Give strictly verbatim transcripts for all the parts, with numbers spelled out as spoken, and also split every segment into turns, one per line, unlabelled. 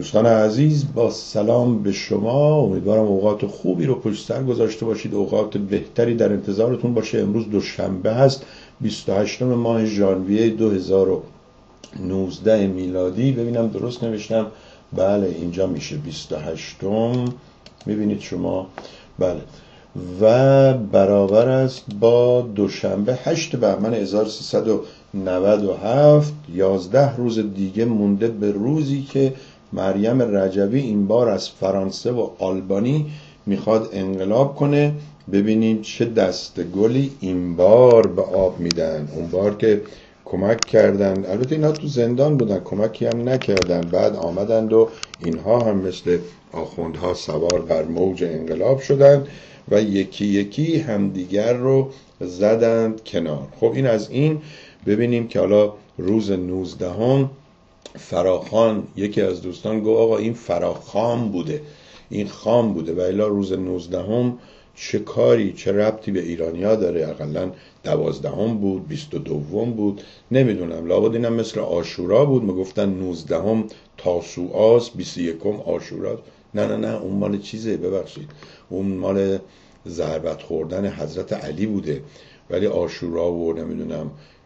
دوستان عزیز، با سلام به شما. امیدوارم اوقات خوبی رو پشت سر گذاشته باشید، اوقات بهتری در انتظارتون باشه. امروز دوشنبه هست، بیست و هشتم ماه ژانویه دو هزار و نوزده میلادی. ببینم درست نوشتم؟ بله، اینجا میشه بیست و هشتم. میبینید شما؟ بله، و برابر است با دوشنبه هشت بهمن هزار و سیصد و نود و هفت. یازده روز دیگه مونده به روزی که مریم رجوی این بار از فرانسه و آلبانی میخواد انقلاب کنه. ببینید چه دست گلی این بار به آب میدن. اون بار که کمک کردن، البته اینا تو زندان بودن، کمکی هم نکردن، بعد آمدند و اینها هم مثل آخوندها سوار بر موج انقلاب شدند و یکی یکی همدیگر رو زدند کنار. خب این از این. ببینیم که حالا روز نوزدهم فراخان، یکی از دوستان گفت آقا این فراخام بوده، این خام بوده، و الا روز نوزدهم چه کاری، چه ربطی به ایرانیا داره؟ اقلا دوازدهم بود، بیست و دوم بود، نمیدونم، لابد اینم مثل عاشورا بود. میگفتن نوزدهم تاسوعاست، بیست و یکم عاشوراست. نه نه نه، اون مال چیزه، ببخشید، اون مال ضربت خوردن حضرت علی بوده، ولی عاشورا و نمیدونم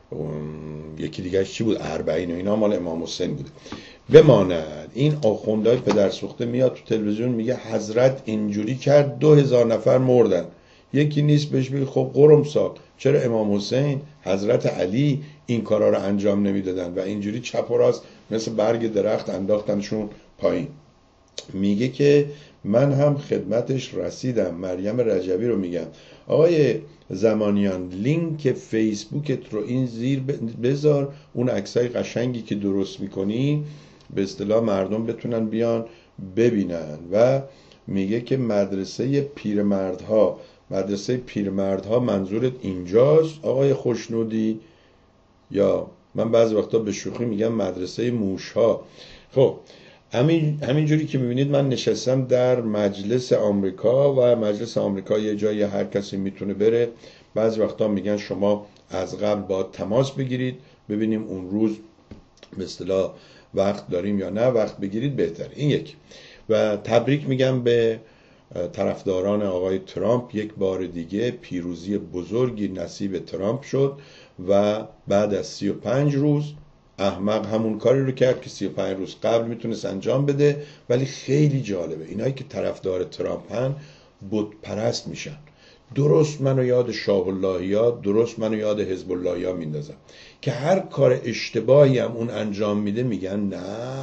یکی دیگه چی بود، اربعین و اینا مال امام حسین بوده. بماند این آخوندهای پدر سوخته میاد تو تلویزیون میگه حضرت اینجوری کرد دو هزار نفر مردن. یکی نیست بهش بگه خب قرم ساق، چرا امام حسین، حضرت علی این کارا رو انجام نمیدادن و اینجوری چپ و راست مثل برگ درخت انداختنشون پایین. میگه که من هم خدمتش رسیدم. مریم رجوی رو میگم. آقای زمانیان، لینک فیسبوکت رو این زیر بذار، اون عکسای قشنگی که درست میکنی به اصطلاح مردم بتونن بیان ببینن. و میگه که مدرسه پیرمردها، مدرسه پیرمردها منظورت اینجاست آقای خوشنودی؟ یا من بعضی وقتا به شوخی میگم مدرسه موشها. خب همین همینجوری که میبینید من نشستم در مجلس آمریکا و مجلس آمریکا یه جایی هر کسی میتونه بره. بعضی وقتا میگن شما از قبل باید تماس بگیرید ببینیم اون روز به اصطلاح وقت داریم یا نه، وقت بگیرید بهتره. این یکی. و تبریک میگم به طرفداران آقای ترامپ، یک بار دیگه پیروزی بزرگی نصیب ترامپ شد و بعد از سی و پنج روز احمق همون کاری رو کرد که سی و پنج روز قبل میتونست انجام بده. ولی خیلی جالبه اینایی که طرفدار ترامپن بت پرست میشن. درست منو یاد شاه اللهیات، درست منو یاد حزب اللهیا میندازن که هر کار اشتباهی هم اون انجام میده میگن نه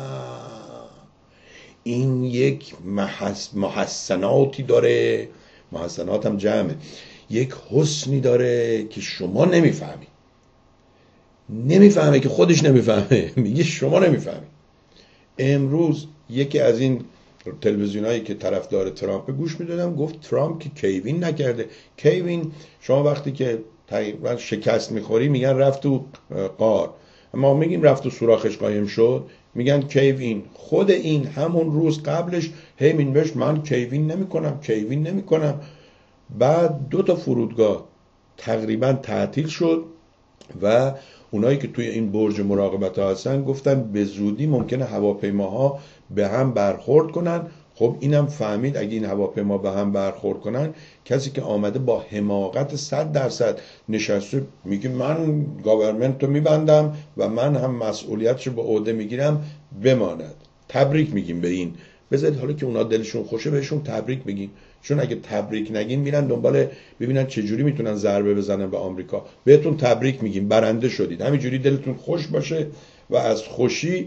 این یک محس... محسناتی داره، محسنات هم جمعه، یک حسنی داره که شما نمیفهمی. نمیفهمه که خودش نمیفهمه، میگه شما نمیفهمی. امروز یکی از این تلویزیون هایی که طرفدار ترامپ گوش میدادم گفت ترامپ که کیوین نکرده. کیوین شما وقتی که تقریبا شکست میخوری میگن رفت تو غار، اما میگیم رفت تو سوراخش قایم شد، میگن کیوین. خود این همون روز قبلش هی مینوشت من کیوین نمیکنم، کیوین نمیکنم. بعد دو تا فرودگاه تقریبا تعطیل شد و اونایی که توی این برج مراقبت ها هستن گفتن به زودی ممکنه هواپیماها به هم برخورد کنن. خب اینم فهمید اگه این هواپیما به هم برخورد کنن، کسی که آمده با حماقت صد درصد نشسته میگه من گاورمنت رو میبندم و من هم مسئولیتش رو به عهده میگیرم، بماند. تبریک میگیم به این. بذارید حالا که اونا دلشون خوشه بهشون تبریک بگیم، چون اگه تبریک نگین میرن دنبال ببینن چه جوری میتونن ضربه بزنن به آمریکا. بهتون تبریک میگیم، برنده شدید. همینجوری دلتون خوش باشه و از خوشی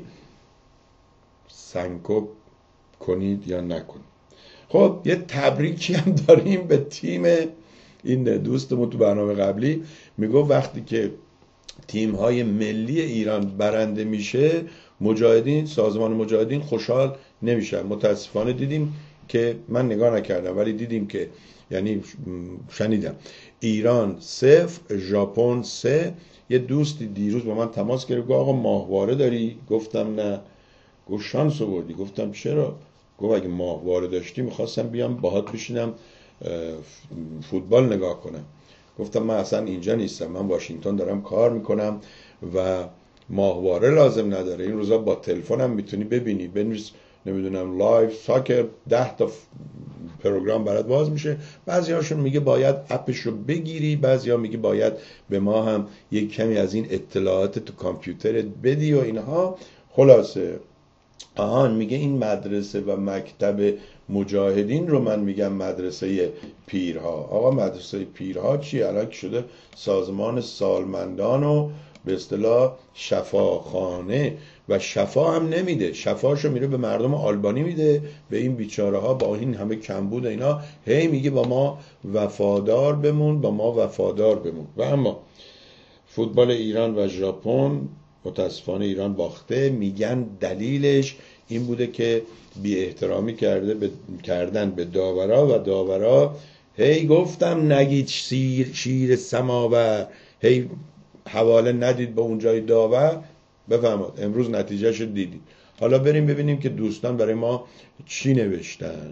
سنکوب کنید یا نکنید. خب یه تبریکی هم داریم به تیم این دوستمون تو برنامه قبلی. میگو وقتی که تیم‌های ملی ایران برنده میشه، مجاهدین، سازمان مجاهدین خوشحال نمیشن. متاسفانه دیدیم که من نگاه نکردم ولی دیدیم که یعنی شنیدم ایران صفر ژاپن سه. یه دوستی دیروز با من تماس گرفت گفت آقا ماهواره داری؟ گفتم نه. گفت شانس آوردی. گفتم چرا؟ گفت اگه ماهواره داشتی میخواستم بیام باهات بشینم فوتبال نگاه کنم. گفتم من اصلا اینجا نیستم، من واشنگتن دارم کار میکنم و ماهواره لازم نداره. این روزا با تلفنم میتونی ببینی. بنویس نمیدونم لایف ساکر، ده تا پروگرام برات باز میشه. بعضی هاشون میگه باید اپش رو بگیری، بعضی ها میگه باید به ما هم یک کمی از این اطلاعات تو کامپیوترت بدی و اینها. خلاصه آهان میگه این مدرسه و مکتب مجاهدین رو من میگم مدرسه پیرها. آقا مدرسه پیرها چیه؟ الان که شده سازمان سالمندان و به اصطلاح شفاخانه، و شفا هم نمیده، شفاشو میره به مردم آلبانی میده، به این بیچاره ها با این همه کمبود اینا هی میگه با ما وفادار بمون، با ما وفادار بمون. و اما فوتبال ایران و ژاپن، متاسفانه ایران باخته، میگن دلیلش این بوده که بی احترامی کرده به کردن به داورا، و داورا هی گفتم نگید شیر شیر سماور، هی حواله ندید به اونجای داور. بفهمید امروز نتیجهش دیدید. حالا بریم ببینیم که دوستان برای ما چی نوشتن.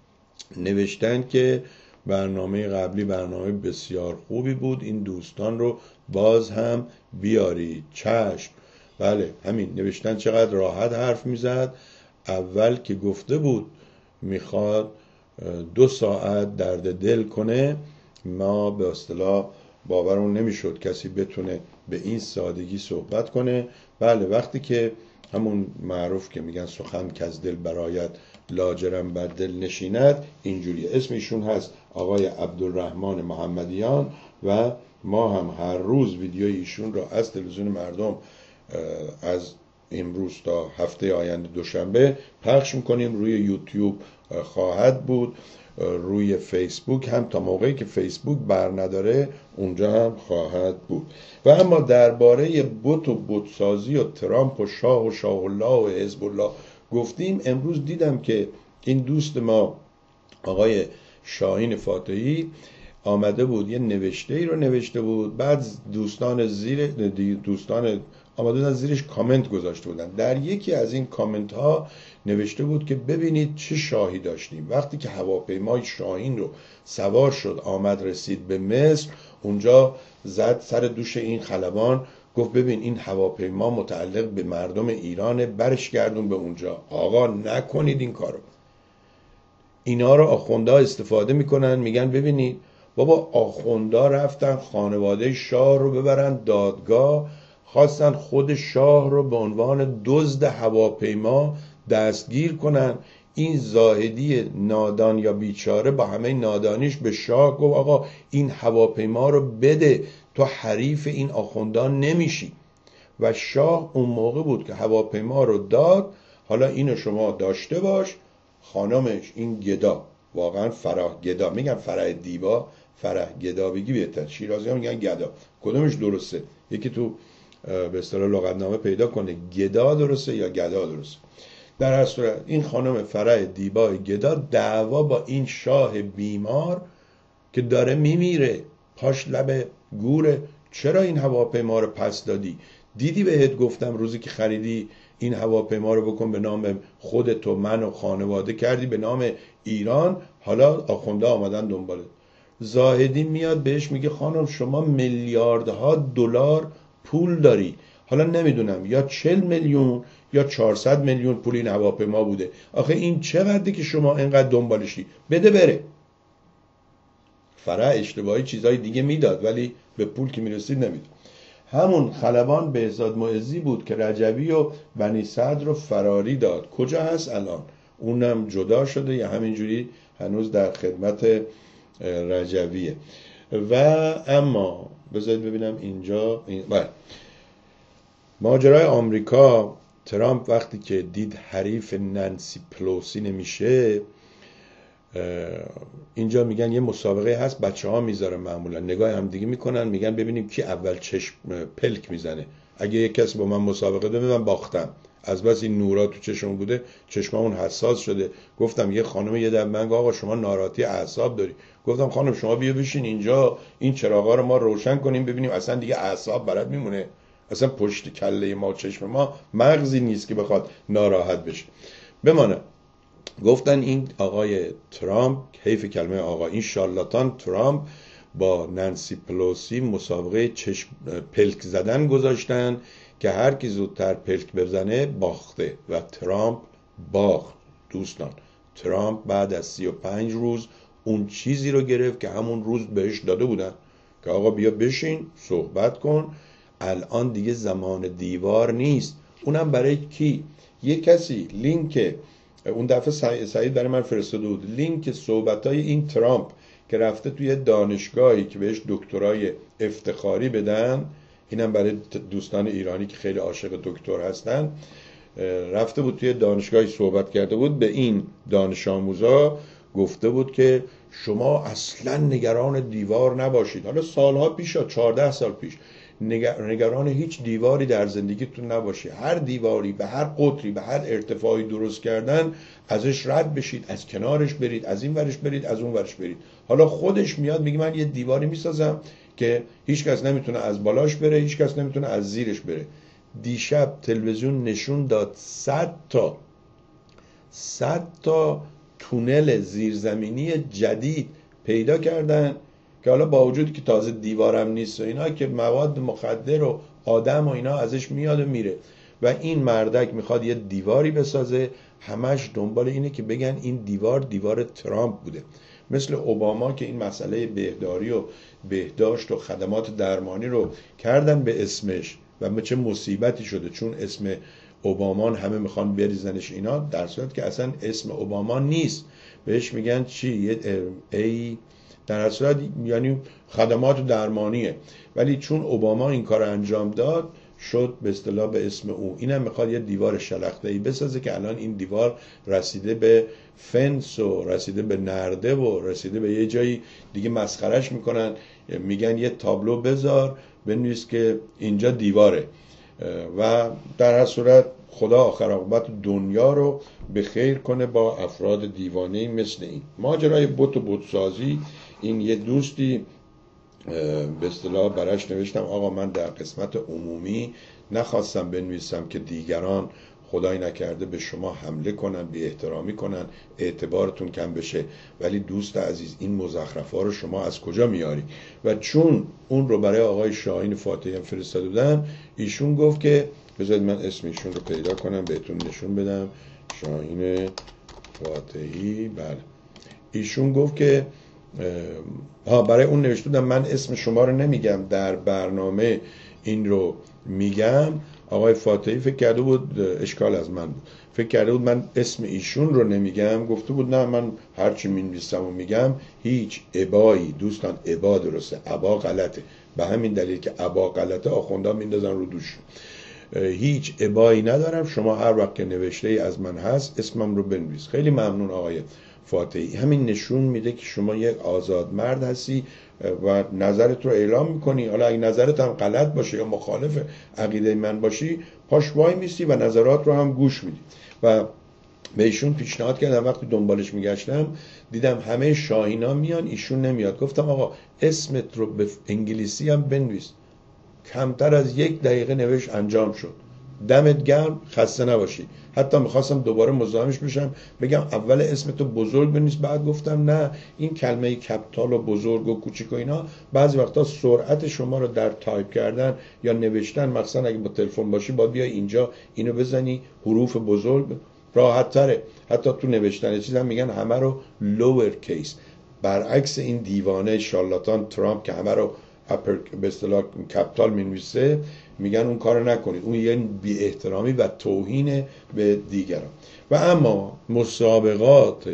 نوشتن که برنامه قبلی برنامه بسیار خوبی بود، این دوستان رو باز هم بیارید. چشم. بله همین نوشتن چقدر راحت حرف میزد. اول که گفته بود میخواد دو ساعت درد دل کنه، ما به اصطلاح باورمون نمیشد کسی بتونه به این سادگی صحبت کنه. بله وقتی که همون معروف که میگن سخن که از دل برآید لاجرم بر دل نشیند، اینجوریه. اسم ایشون هست آقای عبدالرحمن محمدیان و ما هم هر روز ویدیوی ایشون را از تلویزیون مردم از امروز تا هفته آینده دوشنبه پخش میکنیم. روی یوتیوب خواهد بود، روی فیسبوک هم تا موقعی که فیسبوک بر نداره اونجا هم خواهد بود. و اما درباره بت و بتسازی و ترامپ و شاه و شاه الله و حزب الله گفتیم. امروز دیدم که این دوست ما آقای شاهین فاتحی آمده بود یه نوشته ای رو نوشته بود، بعد دوستان زیر دوستان آمده بودن زیرش کامنت گذاشته بودن. در یکی از این کامنت ها نوشته بود که ببینید چه شاهی داشتیم. وقتی که هواپیمای شاهین رو سوار شد آمد رسید به مصر، اونجا زد سر دوش این خلبان، گفت ببین این هواپیما متعلق به مردم ایرانه، برش گردون به اونجا. آقا نکنید این کارو. اینا رو آخوندا استفاده میکنن، میگن ببینید بابا آخوندا رفتن خانواده شاه رو ببرن دادگاه، خواستن خود شاه رو به عنوان دزد هواپیما دستگیر کنن. این زاهدی نادان یا بیچاره با همه نادانیش به شاه گفت آقا این هواپیما رو بده، تو حریف این آخوندان نمیشی. و شاه اون موقع بود که هواپیما رو داد. حالا اینو شما داشته باش. خانمش این گدا، واقعا فرح گدا، میگن فرح دیبا، فرح گدا بگی بهتر، شیرازی ها میگن گدا. کدومش درسته؟ یکی تو به اصطلاح لغتنامه پیدا کنه گدا درسته یا گدا درسته. در هر صورت این خانم فرح دیبای گدا دعوا با این شاه بیمار که داره میمیره، پاش لب گوره، چرا این هواپیما رو پس دادی؟ دیدی بهت گفتم روزی که خریدی این هواپیما رو بکن به نام خودت و من و خانواده، کردی به نام ایران، حالا آخونده آمدن دنبالت. زاهدی میاد بهش میگه خانم شما میلیاردها دلار پول داری، حالا نمیدونم یا چهل میلیون یا چهارصد میلیون پول این هواپیما بوده، آخه این چقدره که شما اینقدر دنبالشی؟ بده بره. فرع اشتباهی چیزای دیگه میداد ولی به پول که میرسید نمیداد. همون خلبان بهزاد معزی بود که رجبی و بنی صدر رو فراری داد. کجا هست الان؟ اونم جدا شده یا همینجوری هنوز در خدمت رجبیه؟ و اما بذارید ببینم اینجا این بله. ماجرای آمریکا، ترامپ وقتی که دید حریف نانسی پلوسی نمیشه، اینجا میگن یه مسابقه هست، بچه ها میذارن معمولا نگاه هم دیگه میکنن، میگن ببینیم کی اول چشم پلک میزنه. اگه یک کسی با من مسابقه ده من باختم، از بس این نورا تو چشم بوده چشممون حساس شده. گفتم یه خانم یه دم من آقا شما ناراحتی اعصاب داری، گفتم خانم شما بیا بشین اینجا این چراغا رو ما روشن کنیم ببینیم اصلا دیگه اعصاب برات میمونه؟ اصلا پشت کله ما چشم ما مغزی نیست که بخواد ناراحت بشه. بمانه. گفتن این آقای ترامپ، حیف کلمه آقا، این شارلاتان ترامپ با نانسی پلوسی مسابقه چشم پلک زدن گذاشتن که هر کی زودتر پلک بزنه باخته و ترامپ باخت. دوستان ترامپ بعد از سی و پنج روز اون چیزی رو گرفت که همون روز بهش داده بودن که آقا بیا بشین صحبت کن، الان دیگه زمان دیوار نیست. اونم برای کی؟ یه کسی لینک اون دفعه سعید برای من فرستاده بود لینک صحبتای این ترامپ که رفته توی دانشگاهی که بهش دکترای افتخاری بدن، اینم برای دوستان ایرانی که خیلی عاشق دکتر هستن، رفته بود توی دانشگاهی صحبت کرده بود، به این دانش آموزا گفته بود که شما اصلا نگران دیوار نباشید. حالا سالها پیش، چهارده سال پیش، نگران هیچ دیواری در زندگیتون نباشید، هر دیواری به هر قطری به هر ارتفاعی درست کردن ازش رد بشید، از کنارش برید، از این ورش برید، از اون ورش برید. حالا خودش میاد میگه من یه دیواری میسازم که هیچ کس نمیتونه از بالاش بره، هیچ کس نمیتونه از زیرش بره. دیشب تلویزیون نشون داد صد تا صد تا تونل زیرزمینی جدید پیدا کردن که حالا با وجودی که تازه دیوارم نیست و اینا، که مواد مخدر و آدم و اینا ازش میاد و میره و این مردک میخواد یه دیواری بسازه، همش دنبال اینه که بگن این دیوار دیوار ترامپ بوده. مثل اوباما که این مسئله بهداری و بهداشت و خدمات درمانی رو کردن به اسمش و چه مصیبتی شده، چون اسم اوباما همه میخوان بریزنش اینا، در صورت که اصلا اسم اوباما نیست، بهش میگن چی؟ ای در صورت یعنی خدمات درمانیه، ولی چون اوباما این کار انجام داد شد به اصطلاح به اسم او. اینم میخواد یه دیوار شلخته‌ای بسازه که الان این دیوار رسیده به فنس و رسیده به نرده و رسیده به یه جایی دیگه مسخرش میکنن، میگن یه تابلو بذار بنویس که اینجا دیواره. و در هر صورت خدا آخر عاقبت دنیا رو به خیر کنه با افراد دیوانه مثل این. ماجرای بت و بتسازی، این یه دوستی به اصطلاح براش نوشتم آقا من در قسمت عمومی نخواستم بنویسم که دیگران خدای نکرده به شما حمله کنن، بی احترامی کنن، اعتبارتون کم بشه، ولی دوست عزیز این مزخرفا رو شما از کجا میاری؟ و چون اون رو برای آقای شاهین فاتحی هم فرستاده بودم، ایشون گفت که بذارید من اسم ایشون رو پیدا کنم بهتون نشون بدم، شاهین فاتحی، بله. ایشون گفت که ها برای اون نوشته بودم من اسم شما رو نمیگم، در برنامه این رو میگم. آقای فاتحی فکر کرده بود اشکال از من بود، فکر کرده بود من اسم ایشون رو نمیگم، گفته بود نه من هرچی مینویسم و میگم. هیچ ابایی دوستان، ابا درسته، ابا غلطه، به همین دلیل که ابا غلطه آخوندا میندازن رو دوش. هیچ ابایی ندارم، شما هر وقت که نوشته ای از من هست اسمم رو بنویس. خیلی ممنون آقای فاتحی. همین نشون میده که شما یک آزاد مرد هستی و نظرت رو اعلام میکنی. حالا اگه نظرت هم غلط باشه یا مخالف عقیده من باشی، پاش وای میستی و نظرات رو هم گوش میدی. و به ایشون پیشنهاد کردم، وقتی دنبالش میگشتم دیدم همه شاهینا میان ایشون نمیاد، گفتم آقا اسمت رو به انگلیسی هم بنویس. کمتر از یک دقیقه نوشت انجام شد. دمت گرم، خسته نباشی. حتی میخواستم دوباره مزاحمش بشم بگم اول اسمتو بزرگ بنویس، بعد گفتم نه این کلمه کپیتال و بزرگ و کوچیک و اینا بعضی وقتا سرعت شما رو در تایپ کردن یا نوشتن، مثلا اگه با تلفن باشی باید بیای اینجا اینو بزنی حروف بزرگ، راحت تره. حتی تو نوشتن چیزا میگن همه رو لوور کیس، برعکس این دیوانه شارلاتان ترامپ که همه رو اپر به اصطلاح کپیتال مینویسه، میگن اون کارو نکنید، اون یه بی احترامی و توهین به دیگران. و اما مسابقات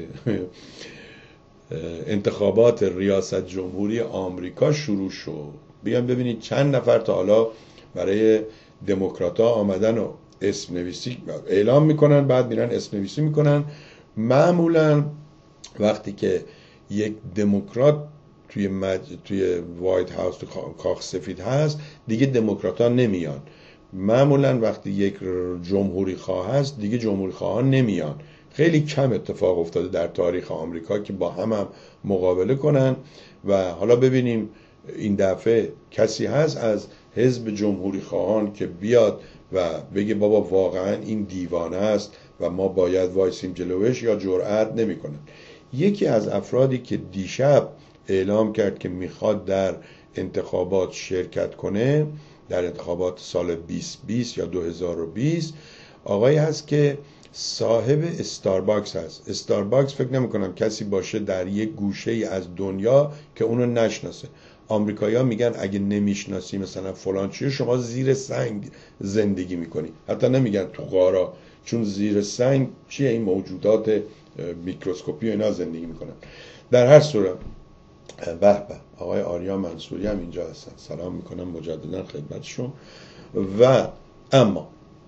انتخابات ریاست جمهوری آمریکا شروع شد. بیان ببینید چند نفر تا حالا برای دموکرات‌ها آمدن و اسم نویسی اعلام میکنن، بعد میرن اسم نویسی میکنن. معمولا وقتی که یک دموکرات توی مج... توی وایت هاوس تو کاخ سفید هست دیگه دموکرات ها نمیان. معمولا وقتی یک جمهوری خواه هست دیگه جمهوری خواهان نمیان. خیلی کم اتفاق افتاده در تاریخ آمریکا که با هم هم مقابله کنن. و حالا ببینیم این دفعه کسی هست از حزب جمهوری خواهان که بیاد و بگه بابا واقعا این دیوانه است و ما باید وایسیم جلوش، یا جرأت نمیکنن. یکی از افرادی که دیشب اعلام کرد که میخواد در انتخابات شرکت کنه، در انتخابات سال بیست بیست یا دو هزار و بیست، آقایی هست که صاحب استارباکس هست. استارباکس فکر نمی کنم کسی باشه در یک گوشه ای از دنیا که اونو نشناسه. آمریکایی‌ها میگن اگه نمیشناسی مثلا فلان چیه، شما زیر سنگ زندگی میکنی. حتی نمیگن تو غارا، چون زیر سنگ چیه، این موجودات میکروسکوپی و اینا زندگی میکنن. در هر صورت به به آقای آریا منصوری هم اینجا هستن، سلام میکنم مجددا خدمتشون. و اما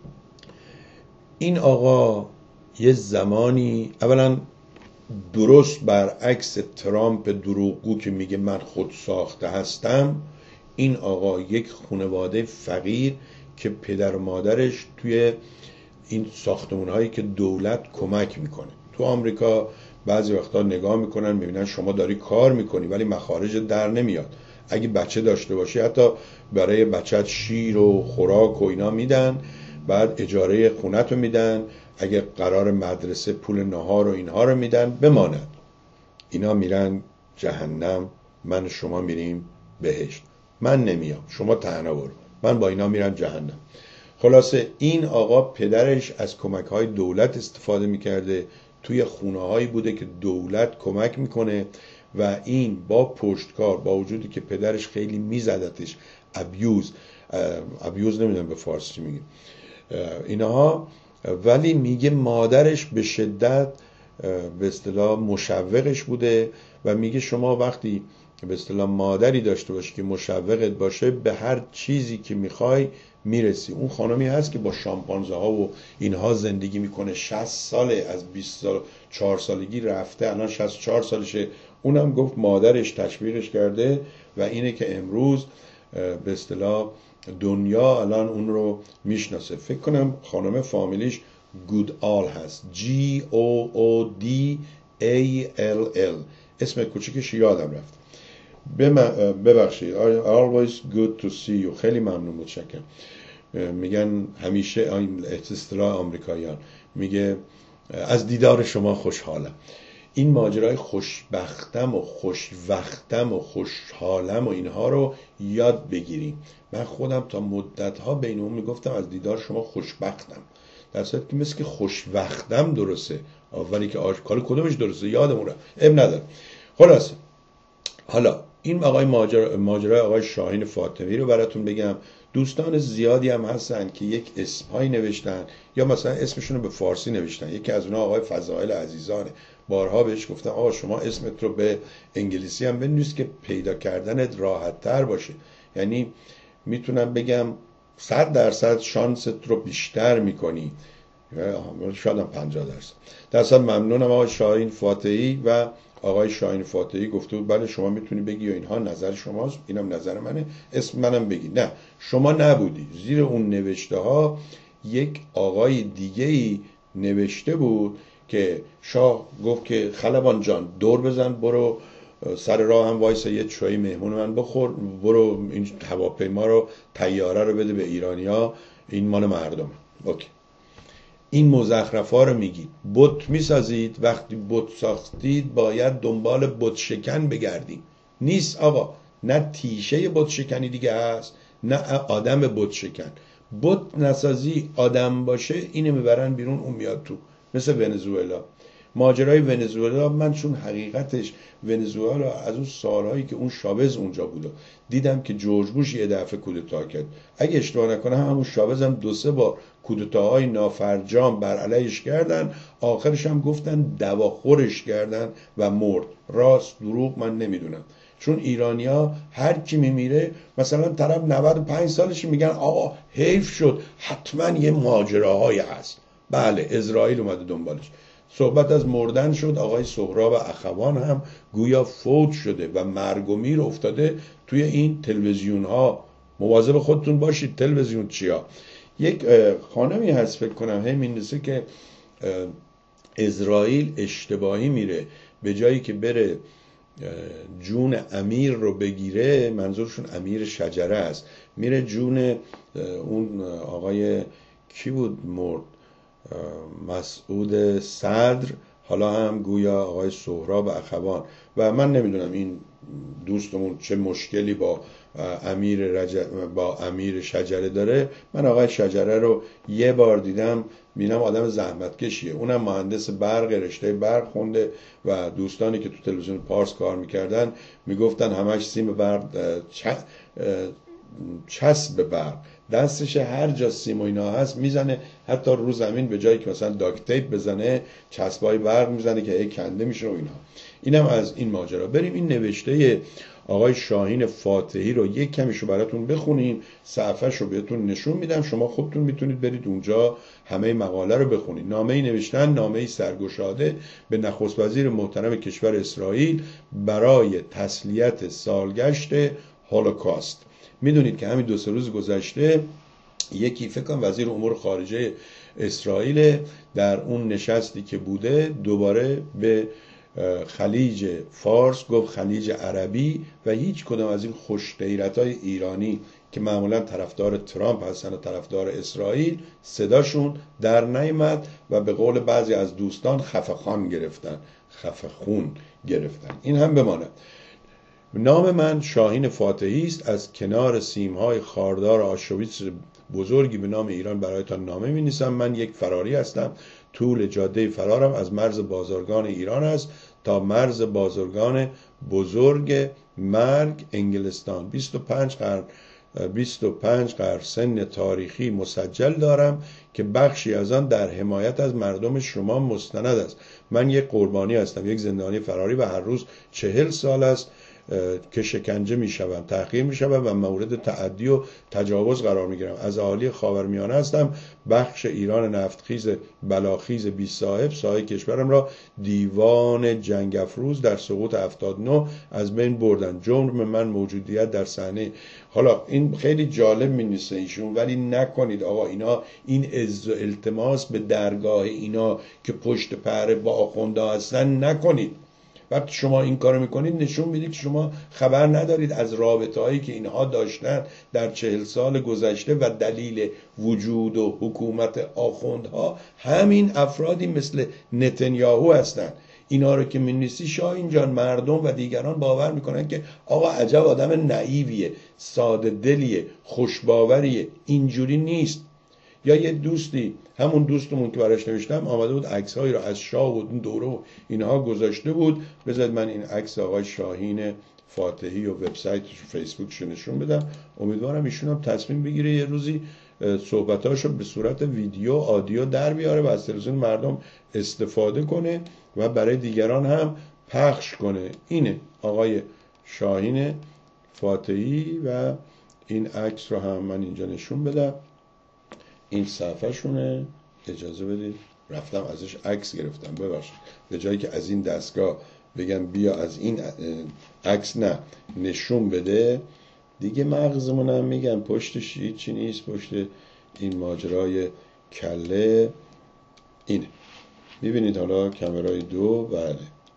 این آقا یه زمانی اولا درست برعکس ترامپ دروغگو که میگه من خود ساخته هستم، این آقا یک خانواده فقیر که پدر و مادرش توی این ساختمون هایی که دولت کمک میکنه. تو آمریکا بعضی وقتا نگاه میکنن میبینن شما داری کار میکنی ولی مخارج در نمیاد. اگه بچه داشته باشی حتی برای بچت شیر و خوراک و اینا میدن، بعد اجاره خونت رو میدن، اگه قرار مدرسه پول نهار و اینها رو میدن بماند. اینا میرن جهنم، من و شما میریم بهشت. من نمیام، شما تنها برو، من با اینا میرم جهنم. خلاصه این آقا پدرش از کمک های دولت استفاده میکرده، توی خونه هایی بوده که دولت کمک میکنه و این با پشتکار، با وجودی که پدرش خیلی میزدتش، ابیوز ابیوز نمیدونم به فارسی میگه اینها، ولی میگه مادرش به شدت به اصطلاح مشوقش بوده و میگه شما وقتی به اصطلاح مادری داشته باشی که مشوقت باشه به هر چیزی که میخوای میرسی. اون خانمی هست که با شامپانزه ها و اینها زندگی میکنه، شصت ساله، از بیست و چهار سالگی رفته، الان شصت و چهار سالشه. اونم گفت مادرش تشویقش کرده و اینه که امروز به اصطلاح دنیا الان اون رو میشناسه. فکر کنم خانم فامیلیش گودآل هست، جی او او دی ای ال ال، اسم کوچیکش یادم رفت. ببخشید. always good to see you، خیلی ممنون، متشکرم. میگن همیشه این اصطلاح آمریکاییان، میگه از دیدار شما خوشحالم. این ماجرای خوشبختم و خوشوقتم و خوشحالم و اینها رو یاد بگیریم. من خودم تا مدت‌ها بین اون میگفتم از دیدار شما خوشبختم، در صورتی که مثل که خوشوقتم درسته، ولی که کار کدومش درسته یادمون رو اب نداره. خلاصه حالا این آقای ماجرا ماجرای آقای شاهین فاطمی رو براتون بگم. دوستان زیادی هم هستن که یک اسمهایی نوشتن یا مثلا اسمشون رو به فارسی نوشتن. یکی از اونها آقای فضائل عزیزانه. بارها بهش گفتم آقا شما اسمت رو به انگلیسی هم بنویس که پیدا کردنت راحت تر باشه. یعنی میتونم بگم صد درصد شانست رو بیشتر میکنی، شاید هم پنجاه درصد. درصد ممنونم آقای شاهین فاطمی. و آقای شاهین فاطمی گفته بود بله شما میتونی بگی و اینها، نظر شماست، اینم نظر منه، اسم منم بگی. نه شما نبودی، زیر اون نوشته ها یک آقای دیگه ای نوشته بود که شاه گفت که خلبان جان دور بزن، برو سر راه هم وایسا، یه چای مهمون من بخور، برو این هواپیما رو طیاره رو بده به ایرانیا، این مال مردم. اوکی. این مزخرفا رو میگید، بت میسازید، وقتی بت ساختید باید دنبال بت شکن بگردیم. نیست آقا، نه تیشه بت شکنی دیگه هست نه آدم بت شکن. بت نسازی آدم باشه، اینو میبرن بیرون اون میاد تو. مثل ونزوئلا، ماجرای ونزوئلا، من چون حقیقتش ونزوئلا از اون سالهایی که اون شاوز اونجا بود دیدم که جورج بوش یه دفعه کودتا کرد، اگه اشتباه نکنم همون شاوز هم دو سه بار کودتاهای نافرجام بر علیهش کردن، آخرش هم گفتن دواخورش کردن و مرد. راست دروغ من نمیدونم، چون ایرانیا هر کی میمیره مثلا طرف نود و پنج سالش میگن آقا حیف شد، حتما یه ماجراهایی هست. بله اسرائیل اومده دنبالش. صحبت از مردن شد، آقای سهراب اخوان هم گویا فوت شده و مرگ و میر افتاده توی این تلویزیون ها. مواظب خودتون باشید. تلویزیون چیا؟ یک خانمی هست فکر کنم هی می‌نویسه که اسرائیل اشتباهی میره، به جایی که بره جون امیر رو بگیره، منظورشون امیر شجره است، میره جون اون آقای کی بود مرد، مسعود صدر، حالا هم گویا آقای سهراب اخوان. و من نمیدونم این دوستمون چه مشکلی با امیر رج... با امیر شجره داره. من آقای شجره رو یه بار دیدم، بینم آدم زحمتکشیه، اونم مهندس برق، رشته برق خونده و دوستانی که تو تلویزیون پارس کار میکردن میگفتن همش سیم برق چ... چسب برق دستش، هر جا سیم و اینا هست میزنه، حتی رو زمین به جایی که مثلا داکت تیپ بزنه چسبای برق میزنه که هی کنده میشه و اینا. اینم از این ماجرا. بریم این نوشته آقای شاهین فاتحی رو یک کمیشو براتون بخونیم، صفحه‌ش رو بهتون نشون میدم، شما خودتون میتونید برید اونجا همه مقاله رو بخونید. نامه‌ای نوشتن، نامه‌ای سرگشاده به نخست وزیر محترم کشور اسرائیل برای تسلیت سالگشت هولوکاست. میدونید که همین دو سه روز گذشته یکی فکر کنم وزیر امور خارجه اسرائیل در اون نشستی که بوده دوباره به خلیج فارس گفت خلیج عربی و هیچ کدام از این خوش غیرتای ایرانی که معمولا طرفدار ترامپ هستن و طرفدار اسرائیل صداشون در نیامد و به قول بعضی از دوستان خفه خان گرفتن، خفه خون گرفتن. این هم بماند. نام من شاهین فاتحی است، از کنار سیمهای خاردار آشویتس بزرگی به نام ایران برایتان نامه می نویسم. من یک فراری هستم. طول جاده فرارم از مرز بازرگان ایران است تا مرز بازرگان بزرگ مرگ انگلستان. بیست و پنج قرن بیست و پنج قرن سن تاریخی مسجل دارم که بخشی از آن در حمایت از مردم شما مستند است. من یک قربانی هستم، یک زندانی فراری و هر روز چهل سال است که شکنجه می شوم، تحقیر می شوم و مورد تعدی و تجاوز قرار می گیرم. از اهالی خاورمیانه هستم. بخش ایران نفتخیز بلاخیز بی صاحب سایه کشورم را دیوان جنگ افروز در سقوط هفتاد و نه از بین بردن. جرم من موجودیت در صحنه. حالا این خیلی جالب می نیسته ایشون، ولی نکنید آقا اینا این عز و التماس به درگاه اینا که پشت پهره با آخونده هستن نکنید. وقتی شما این کارو میکنید نشون میدید که شما خبر ندارید از رابطه هایی که اینها داشتن در چهل سال گذشته و دلیل وجود و حکومت آخوندها همین افرادی مثل نتانیاهو هستند. اینا رو که می‌نویسی شاهین جان مردم و دیگران باور میکنن که آقا عجب آدم نایویه، ساده دلیه، خوشباوریه. اینجوری نیست. یا یه دوستی، همون دوستمون که براش نوشتم، آمده بود عکس‌هایی رو از شاه و اون دوره و اینها گذاشته بود. بذارید من این عکس آقای شاهین فاتحی و وبسایتش و فیسبوکش نشون بدم. امیدوارم ایشون هم تصمیم بگیره یه روزی صحبتاشو به صورت ویدیو آدیو در بیاره و از تلویزیون مردم استفاده کنه و برای دیگران هم پخش کنه. اینه آقای شاهین فاتحی و این عکس رو هم من اینجا نشون بدم. این صفحه شونه، اجازه بدید رفتم ازش عکس گرفتم، ببخشید. به جایی که از این دستگاه بگم بیا از این عکس نه نشون بده دیگه، مغزمون هم میگم پشتش هیچی نیست، پشت این ماجرای کله اینه. میبینید حالا کامرای دو، بله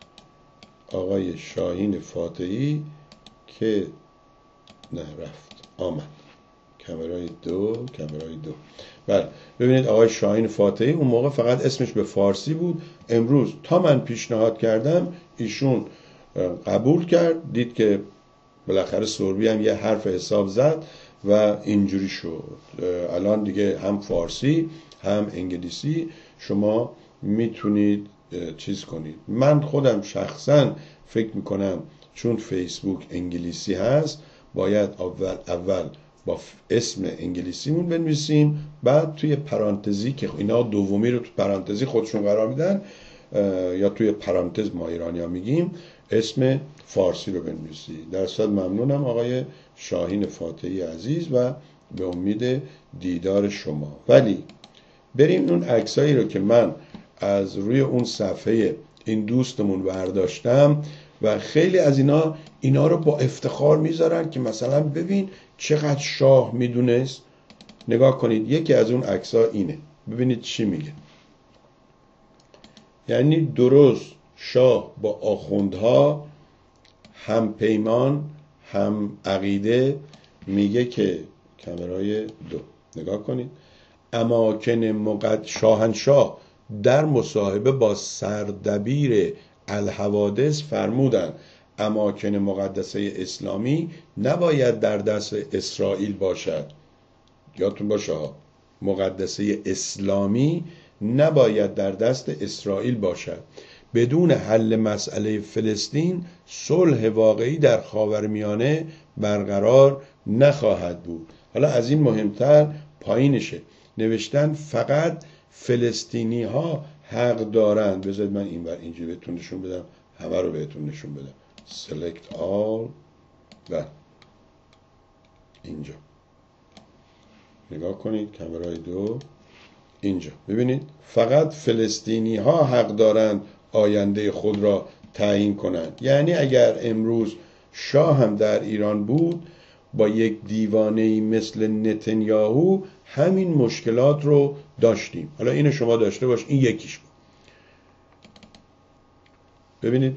آقای شاهین فاتحی که نه رفت آمد، کامرای دو کامرای دو بله. ببینید آقای شاهین فاتحی اون موقع فقط اسمش به فارسی بود. امروز تا من پیشنهاد کردم ایشون قبول کرد، دید که بالاخره سربی هم یه حرف حساب زد و اینجوری شد. الان دیگه هم فارسی هم انگلیسی شما میتونید چیز کنید. من خودم شخصا فکر میکنم چون فیسبوک انگلیسی هست باید اول اول با اسم انگلیسیمون بنویسیم، بعد توی پرانتزی که اینا دومی رو تو پرانتزی خودشون قرار میدن یا توی پرانتز ما ایرانی ها میگیم اسم فارسی رو بنویسی. در صد ممنونم آقای شاهین فاتحی عزیز و به امید دیدار شما. ولی بریم اون عکسایی رو که من از روی اون صفحه این دوستمون برداشتم و خیلی از اینا اینا رو با افتخار میذارن که مثلا ببین چقدر شاه میدونست. نگاه کنید یکی از اون عکس‌ها اینه، ببینید چی میگه. یعنی درست شاه با آخوندها هم پیمان هم عقیده. میگه که کامرای دو نگاه کنید، اماکن مقد شاهنشاه در مصاحبه با سردبیر الحوادث فرمودند اماکن مقدسه اسلامی نباید در دست اسرائیل باشد. یادتون باشه ها، مقدسه اسلامی نباید در دست اسرائیل باشد. بدون حل مسئله فلسطین صلح واقعی در خاورمیانه برقرار نخواهد بود. حالا از این مهمتر پایینشه نوشتن فقط فلسطینی ها حق دارند. بذارید من اینور اینجوری بهتون نشون بدم، همه رو بهتون نشون بدم. select all و اینجا نگاه کنید، کامرای دو اینجا ببینید، فقط فلسطینی ها حق دارند آینده خود را تعیین کنند. یعنی اگر امروز شاه هم در ایران بود با یک دیوانه‌ای مثل نتانیاهو همین مشکلات رو داشتیم. حالا اینو شما داشته باش، این یکیش بود. ببینید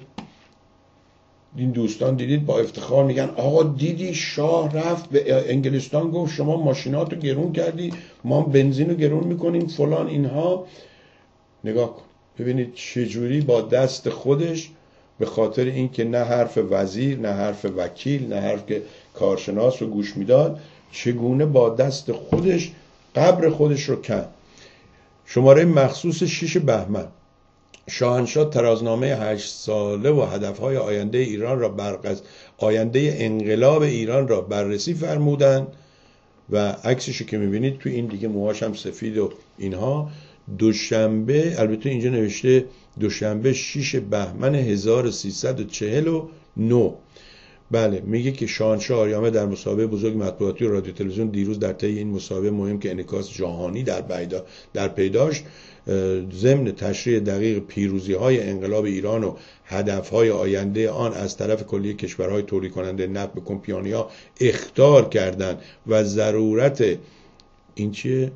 این دوستان دیدید با افتخار میگن آقا دیدی شاه رفت به انگلستان گفت شما ماشیناتو گرون کردی، ما بنزینو گرون میکنیم فلان اینها. نگاه کن ببینید چجوری با دست خودش، به خاطر اینکه نه حرف وزیر نه حرف وکیل نه حرف که کارشناس رو گوش میداد، چگونه با دست خودش قبر خودش رو کند. شماره مخصوص شش بهمن، شاهنشاه ترازنامه هشت ساله و هدفهای آینده ایران را برقص آینده انقلاب ایران را بررسی فرمودند و عکسشو که میبینید تو این دیگه موهاش هم سفید و اینها. دوشنبه، البته اینجا نوشته دوشنبه شش بهمن هزار و سیصد و چهل و نه. بله میگه که شاهنشاه آریامه در مسابقه بزرگ مطبوعاتی و رادیو تلویزیون دیروز در طی این مسابقه مهم که انعکاس جهانی در پیدا در پیداشت، ضمن تشریح دقیق پیروزی های انقلاب ایران و هدف های آینده آن از طرف کلیه کشورهای تولید کننده نفت به کمپانی‌ها اخطار کردند و ضرورت این چیه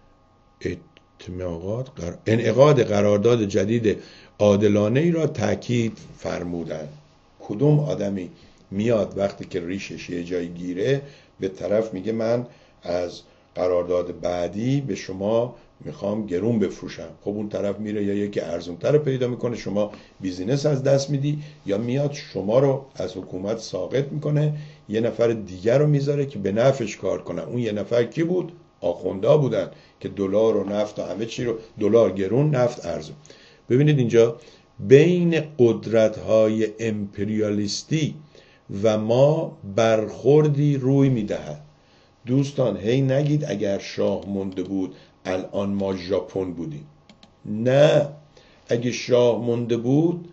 اتماقات انعقاد قرارداد جدید عادلانه ای را تاکید فرمودند. کدوم آدمی میاد وقتی که ریشش یه جای گیره به طرف میگه من از قرارداد بعدی به شما میخوام گرون بفروشم؟ خب اون طرف میره یا یکی ارزونتر رو پیدا میکنه، شما بیزینس از دست میدی، یا میاد شما رو از حکومت ساقط میکنه، یه نفر دیگر رو میذاره که به نفعش کار کنه. اون یه نفر کی بود؟ آخوندا بودن که دلار و نفت و همه چی رو، دلار گرون نفت ارزون. ببینید اینجا بین قدرت‌های امپریالیستی و ما برخوردی روی میدهد. دوستان هی نگید اگر شاه مونده بود الان ما ژاپن بودیم. نه، اگه شاه مونده بود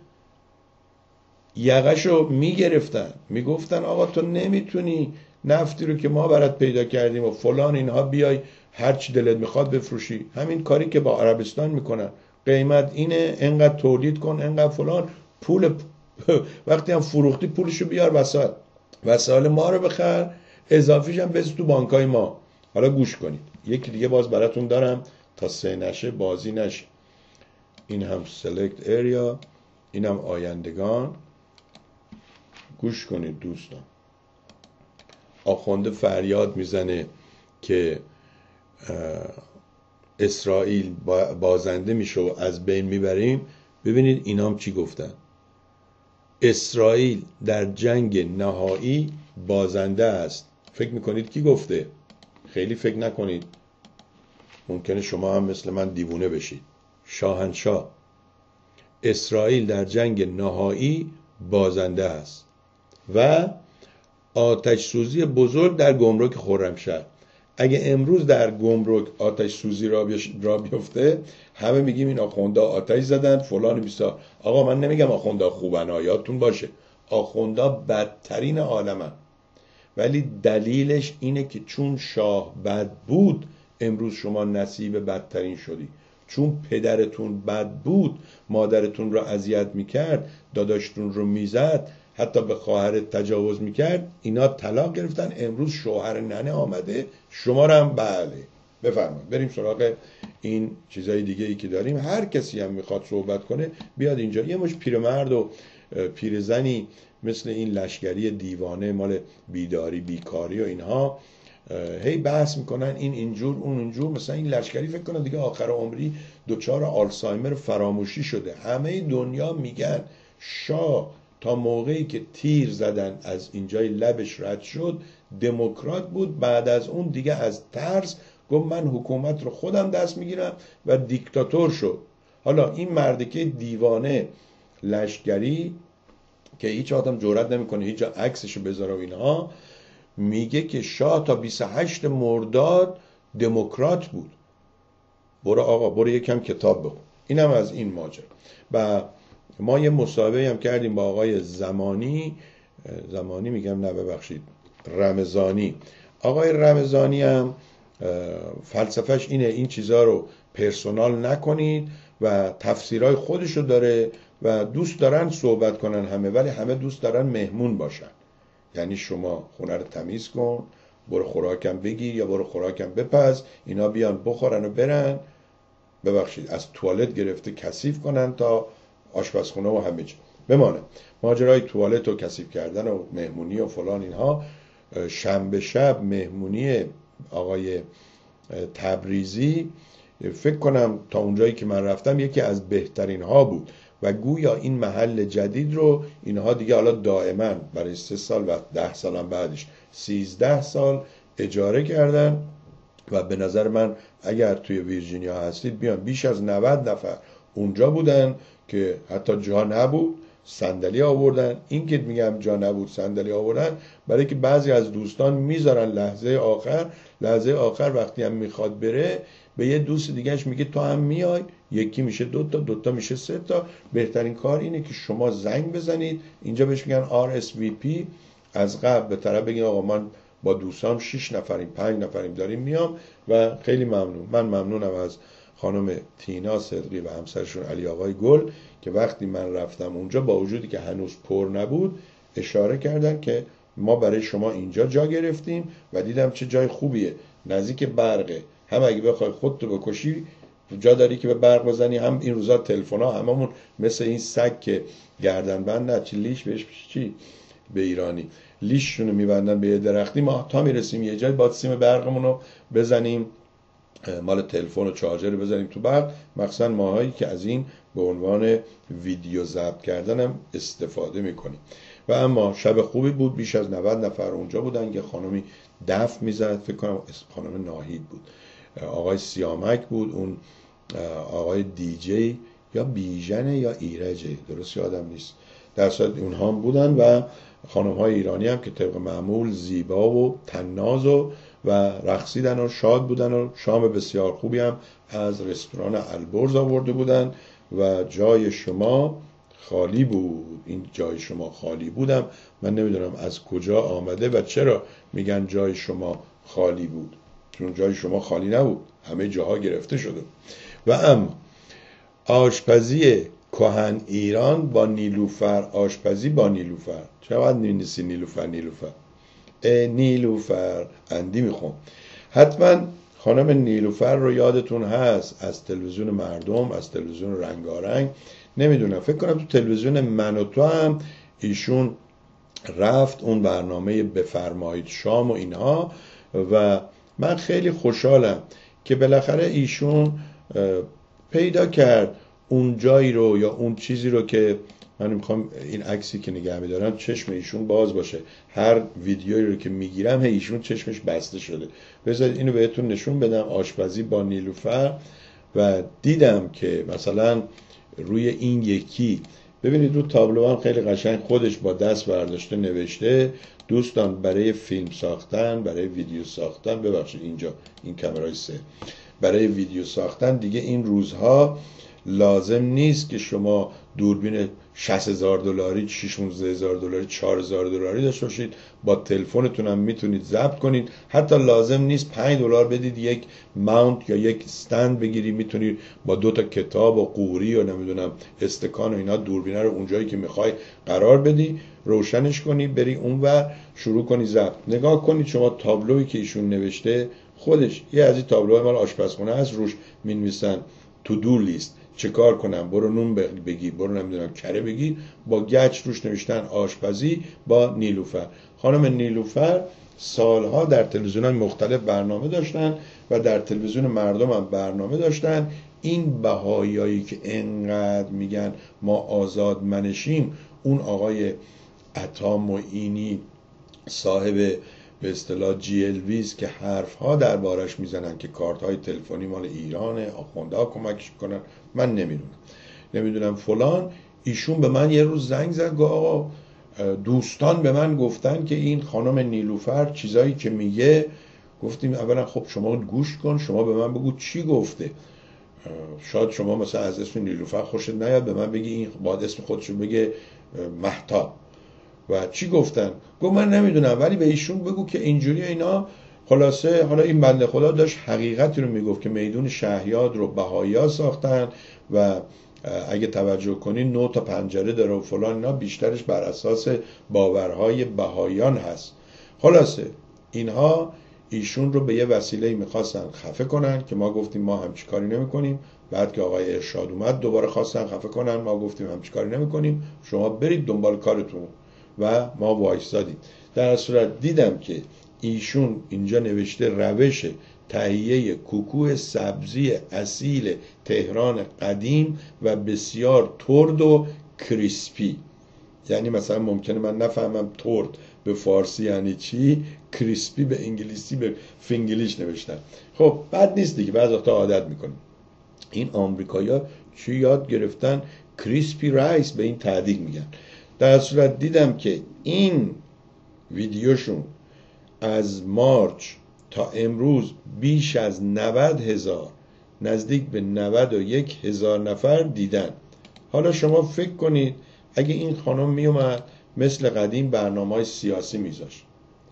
یقشو میگرفتن، میگفتن آقا تو نمیتونی نفتی رو که ما برات پیدا کردیم و فلان اینها بیای هر چی دلت میخواد بفروشی. همین کاری که با عربستان میکنن، قیمت اینه، انقدر تولید کن، انقدر فلان، پول وقتی هم فروختی پولشو بیار وسایل وسایل ما رو بخر، اضافیش هم بذار تو بانکای ما. حالا گوش کنید یکی دیگه باز براتون دارم تا سه نشه بازی نشه. این هم select area، این هم آیندگان. گوش کنید دوستان، آخونده فریاد میزنه که اسرائیل بازنده میشه و از بین میبریم. ببینید اینام چی گفتن. اسرائیل در جنگ نهایی بازنده است. فکر میکنید کی گفته؟ خیلی فکر نکنید، ممکنه شما هم مثل من دیوونه بشید. شاهنشاه، اسرائیل در جنگ نهایی بازنده است و آتش سوزی بزرگ در گمرک خرمشهر. اگه امروز در گمرک آتش سوزی را بیفته همه میگیم این آخونده آتش زدن فلان بیسار. آقا من نمیگم آخونده خوبن، یادتون باشه آخونده بدترین عالمن، ولی دلیلش اینه که چون شاه بد بود امروز شما نصیب بدترین شدی. چون پدرتون بد بود، مادرتون رو اذیت میکرد، داداشتون رو میزد، حتی به خواهرت تجاوز میکرد، اینا طلاق گرفتن، امروز شوهر ننه آمده شما رو هم. بله بفرمایید بریم سراغ این چیزای دیگه ای که داریم. هر کسی هم میخواد صحبت کنه بیاد اینجا. یه مش پیرمرد و پیرزنی مثل این لشکری دیوانه مال بیداری بیکاری و اینها هی بحث میکنن این اینجور اون اینجور. مثلا این لشکری فکر کنن دیگه آخر عمری دچار آلزایمر فراموشی شده. همه دنیا میگن شاه تا موقعی که تیر زدن از اینجای لبش رد شد دموکرات بود. بعد از اون دیگه از ترس گفت من حکومت رو خودم دست میگیرم و دیکتاتور شد. حالا این مردکه دیوانه لشکری که هیچ آدم جرئت نمیکنه هیچ جا عکسشو بذاره و اینها، میگه که شاه تا بیست و هشتم مرداد دموکرات بود. برو آقا برو یکم کتاب بخون. اینم از این ماجرا. و ما یه مصاحبه هم کردیم با آقای زمانی زمانی میگم نه ببخشید رمضانی. آقای رمضانی هم فلسفهش اینه این چیزها رو پرسونال نکنید و تفسیرهای خودشو داره و دوست دارن صحبت کنن همه، ولی همه دوست دارن مهمون باشن. یعنی شما خونه رو تمیز کن، برو خوراکم بگیر یا برو خوراکم بپز، اینا بیان بخورن و برن، ببخشید از توالت گرفته کثیف کنن تا آشپزخونه و همه جا بمانه. ماجرای توالت و کثیف کردن و مهمونی و فلان اینها. شنبه شب مهمونی آقای تبریزی فکر کنم تا اونجایی که من رفتم یکی از بهترین ها بود و گویا این محل جدید رو اینها دیگه حالا دائما برای سه سال و ده سال هم بعدش سیزده سال اجاره کردن و به نظر من اگر توی ویرجینیا هستید بیان. بیش از نود نفر اونجا بودن که حتی جا نبود، صندلی آوردن. این که میگم جا نبود صندلی آوردن برای که بعضی از دوستان میذارن لحظه آخر لحظه آخر وقتی هم میخواد بره به یه دوست دیگهش میگه تو هم میای، یکی میشه دوتا دوتا میشه سه تا. بهترین کار اینه که شما زنگ بزنید اینجا بهش میگن آر اس وی پی، از قبل به طرف بگین آقا من با دوستام شش نفریم پنج نفریم داریم میام و خیلی ممنون. من ممنونم از خانم تینا صدقی و همسرشون علی آقای گل که وقتی من رفتم اونجا با وجودی که هنوز پر نبود اشاره کردن که ما برای شما اینجا جا گرفتیم و دیدم چه جای خوبیه، نزدیک برقه، هم اگه بخوای خودتو بکشی جا داری که به برق بزنی، هم این روزا تلفن‌ها هممون مثل این سگ که گردن بند نه چی لیش بهش چی به ایرانی لیششونو میبندن به یه درختی، ما تا میرسیم یه جای باید سیم برقمونو بزنیم مال تلفن و چارجر بزنیم تو برق، مخصوصا ماهایی که از این به عنوان ویدیو ضبط کردن هم استفاده میکنیم. و اما شب خوبی بود. بیش از نود نفر اونجا بودن. یه خانمی دف میزد، فکر کنم خانم ناهید بود، آقای سیامک بود، اون آقای دیجی یا بیژنه یا ایرجه درست یادم نیست، در صورت اونها هم بودن و خانم های ایرانی هم که طبق معمول زیبا و تناز و و رقصیدن و شاد بودن و شام بسیار خوبی هم از رستوران البرز آورده بودن و جای شما خالی بود. این جای شما خالی بودم من نمیدونم از کجا آمده و چرا میگن جای شما خالی بود، چون جای شما خالی نبود، همه جاها گرفته شده. و اما آشپزی کهن ایران با نیلوفر، آشپزی با نیلوفر، چقدر می‌نویسی نیلوفر نیلوفر ای نیلوفر اندی میخوام. حتما خانم نیلوفر رو یادتون هست از تلویزیون مردم، از تلویزیون رنگارنگ، نمیدونم فکر کنم تو تلویزیون من و تو هم ایشون رفت اون برنامه بفرمایید شام و اینها و من خیلی خوشحالم که بالاخره ایشون پیدا کرد اون جایی رو یا اون چیزی رو که من میخوام این عکسی که نگه میدارم چشم ایشون باز باشه، هر ویدیویی رو که میگیرم ایشون چشمش بسته شده. بذارید اینو بهتون نشون بدم، آشپزی با نیلوفر. و دیدم که مثلا روی این یکی ببینید رو تابلو هم خیلی قشنگ خودش با دست برداشته نوشته دوستان برای فیلم ساختن، برای ویدیو ساختن، ببخشید اینجا این کامرای سه، برای ویدیو ساختن دیگه این روزها لازم نیست که شما دوربین شصت هزار دلاری، شانزده هزار دلاری، چهار هزار دلاری داشته باشید، با تلفنتون هم میتونید ضبط کنید. حتی لازم نیست پنج دلار بدید یک ماونت یا یک استند بگیری، میتونید با دو تا کتاب و قوری و نمیدونم استکان و اینا دوربینه رو اونجایی که میخوای قرار بدی، روشنش کنی، بری اونور شروع کنی ضبط. نگاه کنید شما تابلویی که ایشون نوشته، خودش یه از این تابلوهای مال آشپزخونه هست، روش مینویسن تو دو لیست، چه کار کنم، برو نون بگی، برو نمیدونم کره بگی، با گچ روش نوشتن آشپزی با نیلوفر. خانم نیلوفر سالها در تلویزیون‌های مختلف برنامه داشتن و در تلویزیون مردم هم برنامه داشتن. این بهاییایی که انقدر میگن ما آزاد منشیم، اون آقای عطا معینی صاحب به اصطلاح جی ال ویز که حرف ها دربارش میزنن که کارت های تلفنی مال ایرانه، آخونده ها کمکش کنن، من نمیدونم نمیدونم فلان. ایشون به من یه روز زنگ زد گفت آقا دوستان به من گفتن که این خانم نیلوفر چیزایی که میگه. گفتیم اولا خب شما گوش کن، شما به من بگو چی گفته. شاید شما مثلا از اسم نیلوفر خوشت نیاد، به من بگی این باید اسم خودشو بگه مهتاب و چی گفتن. گفت من نمیدونم ولی به ایشون بگو که اینجوری اینا. خلاصه حالا این بنده خدا داشت حقیقتی رو میگفت که میدون شهیاد رو بهائی‌ها ساختن و اگه توجه کنین نه تا پنجره داره و فلان، اینا بیشترش بر اساس باورهای بهائیان هست. خلاصه اینها ایشون رو به یه وسیله میخواستن خفه کنن که ما گفتیم ما همچی کاری نمی کنیم. بعد که آقای ارشاد اومد دوباره خواستن خفه کنن، ما گفتیم همچی کاری نمی کنیم، شما برید دنبال کارتون و ما وایسادیم. در صورت دیدم که ایشون اینجا نوشته روش تهیه کوکو سبزی اصیل تهران قدیم و بسیار ترد و کریسپی. یعنی مثلا ممکنه من نفهمم ترد به فارسی یعنی چی، کریسپی به انگلیسی به فینگلیش نوشتن. خب بد نیست دیگه، بعضی وقتا عادت میکنیم. این آمریکایی‌ها چی یاد گرفتن؟ کریسپی رایس به این تعدیق میگن. در صورت دیدم که این ویدیوشون از مارچ تا امروز بیش از نود هزار، نزدیک به نود و یک هزار نفر دیدن. حالا شما فکر کنید اگه این خانم میومد مثل قدیم برنامه‌های سیاسی میذاشت،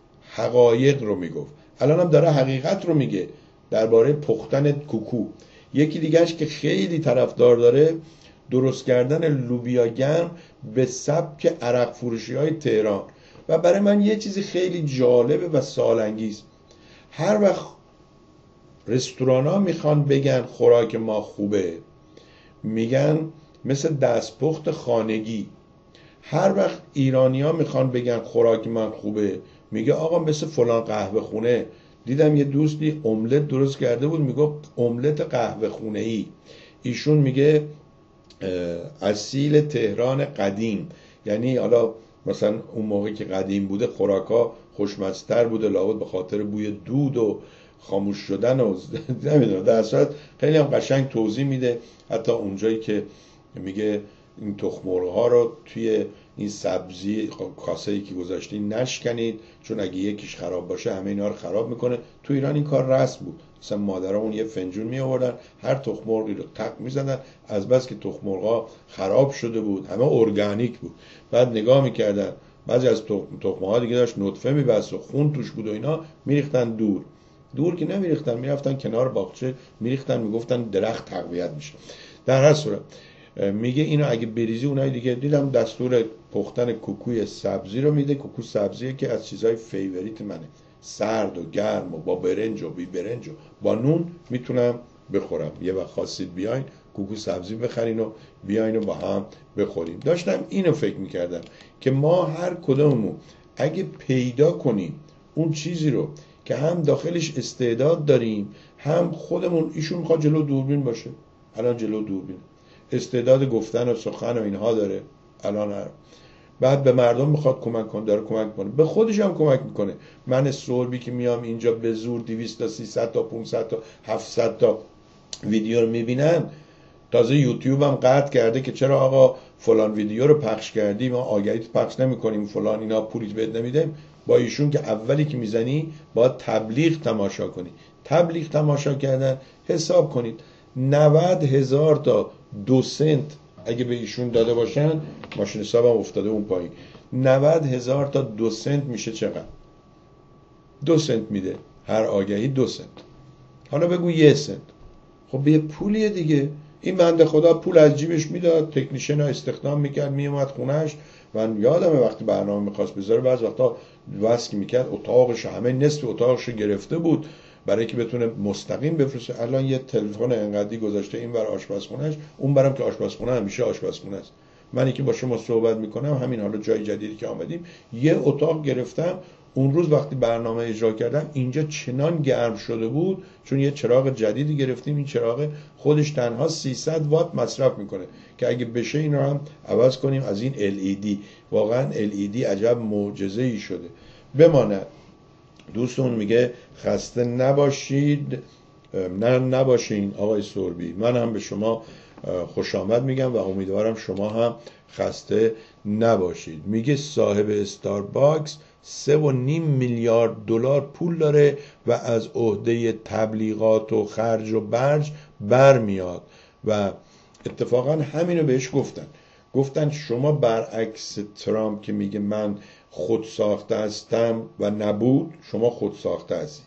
حقایق رو میگفت، الان هم داره حقیقت رو میگه درباره پختن کوکو. یکی دیگهش که خیلی طرفدار داره، درست کردن لوبیا گرم به سبک عرق فروشی های تهران. و برای من یه چیزی خیلی جالبه و سالانگیز، هر وقت رستوران ها میخوان بگن خوراک ما خوبه، میگن مثل دستپخت خانگی. هر وقت ایرانی ها میخوان بگن خوراک من خوبه، میگه آقا مثل فلان قهوه خونه. دیدم یه دوستی املت درست کرده بود، میگه املت قهوه خونه ای. ایشون میگه اصیل تهران قدیم، یعنی حالا مثلا اون موقعی که قدیم بوده خوراکا خوشمزه‌تر بوده، لابد به خاطر بوی دود و خاموش شدن و نمیدونم. در اصل خیلی هم قشنگ توضیح میده، حتی اونجایی که میگه این تخم مرغ ها رو توی این سبزی کاسه‌ای که گذاشتین نشکنید، چون اگه یکیش خراب باشه همه اینا رو خراب میکنه. تو ایران این کار رسم بود، مثلا مادرامون یه فنجون می آوردن، هر تخم مرغی رو تق میزدن، از بس که تخم مرغا خراب شده بود، همه ارگانیک بود، بعد نگاه میکردن بعضی از تخم ها دیگه داشت نطفه میبست و خون توش بود و اینا، میریختن دور. دور که نمیریختن، میرفتن کنار باغچه میریختن، میگفتن درخت تقویت میشه. در هر صورت میگه اینو اگه بریزی اونای دیگه. دیدم دستور پختن کوکوی سبزی رو میده. کوکو سبزیه که از چیزای فیوریت منه، سرد و گرم و با برنج و بی برنج و با نون میتونم بخورم. یه وقت خواستید بیاین کوکو سبزی بخرین و بیاین و با هم بخوریم. داشتم اینو فکر میکردم که ما هر کدوممون اگه پیدا کنیم اون چیزی رو که هم داخلش استعداد داریم، هم خودمون، ایشون میخواد جلو دوربین باشه، الان جلو دوربین، استعداد گفتن و سخن و اینها داره، الان هر بعد به مردم میخواد کمک کنه، داره کمک کنه، به خودش هم کمک میکنه. من سوربی که میام اینجا به زور دویست تا سیصد تا پانصد تا هفتصد تا ویدیو رو میبینن، تازه یوتیوب هم قطع کرده که چرا آقا فلان ویدیو رو پخش کردی ما آگهیت پخش نمیکنیم فلان، اینا پولیت بهت نمیدیم. با ایشون که اولی که میزنی باید تبلیغ تماشا کنی. تبلیغ تماشا کردن حساب کنید نود هزار تا دو سنت اگه به ایشون داده باشن، ماشین حسابم افتاده اون پایین، نود هزار تا دو سنت میشه چقدر؟ دو سنت میده هر آگهی، دو سنت. حالا بگو یه سنت، خب یه پولیه دیگه. این بنده خدا پول از جیبش میداد، تکنیشن ها استخدام میکرد، میومد خونهش. من یادمه وقتی برنامه میخواست بذاره بعض وقتا واسه میکرد اتاقش همه نصف اتاقش گرفته بود برای که بتونه مستقیم بفرسته. الان یه تلفن انقدی گذاشته این بر آشپزخونهش، اون برم که آشپزخونه همیشه آشپزخونه است. منی که با شما صحبت میکنم همین حالا جای جدیدی که آمدیم یه اتاق گرفتم، اون روز وقتی برنامه اجرا کردم اینجا چنان گرم شده بود، چون یه چراغ جدیدی گرفتیم. این چراغ خودش تنها سیصد وات مصرف میکنه که اگه بشه این رو هم عوض کنیم از این ال ای دی. واقعا ال ای دی عجب معجزه ای شده. بماند. دوستون میگه خسته نباشید. نه نباشین آقای سربی، من هم به شما خوش آمد میگم و امیدوارم شما هم خسته نباشید. میگه صاحب استارباکس سه و نیم میلیارد دلار پول داره و از عهده تبلیغات و خرج و برج برمیاد و اتفاقا همینو بهش گفتن. گفتن شما برعکس ترامپ که میگه من خود ساخته هستم و نبود، شما خود ساخته هستی.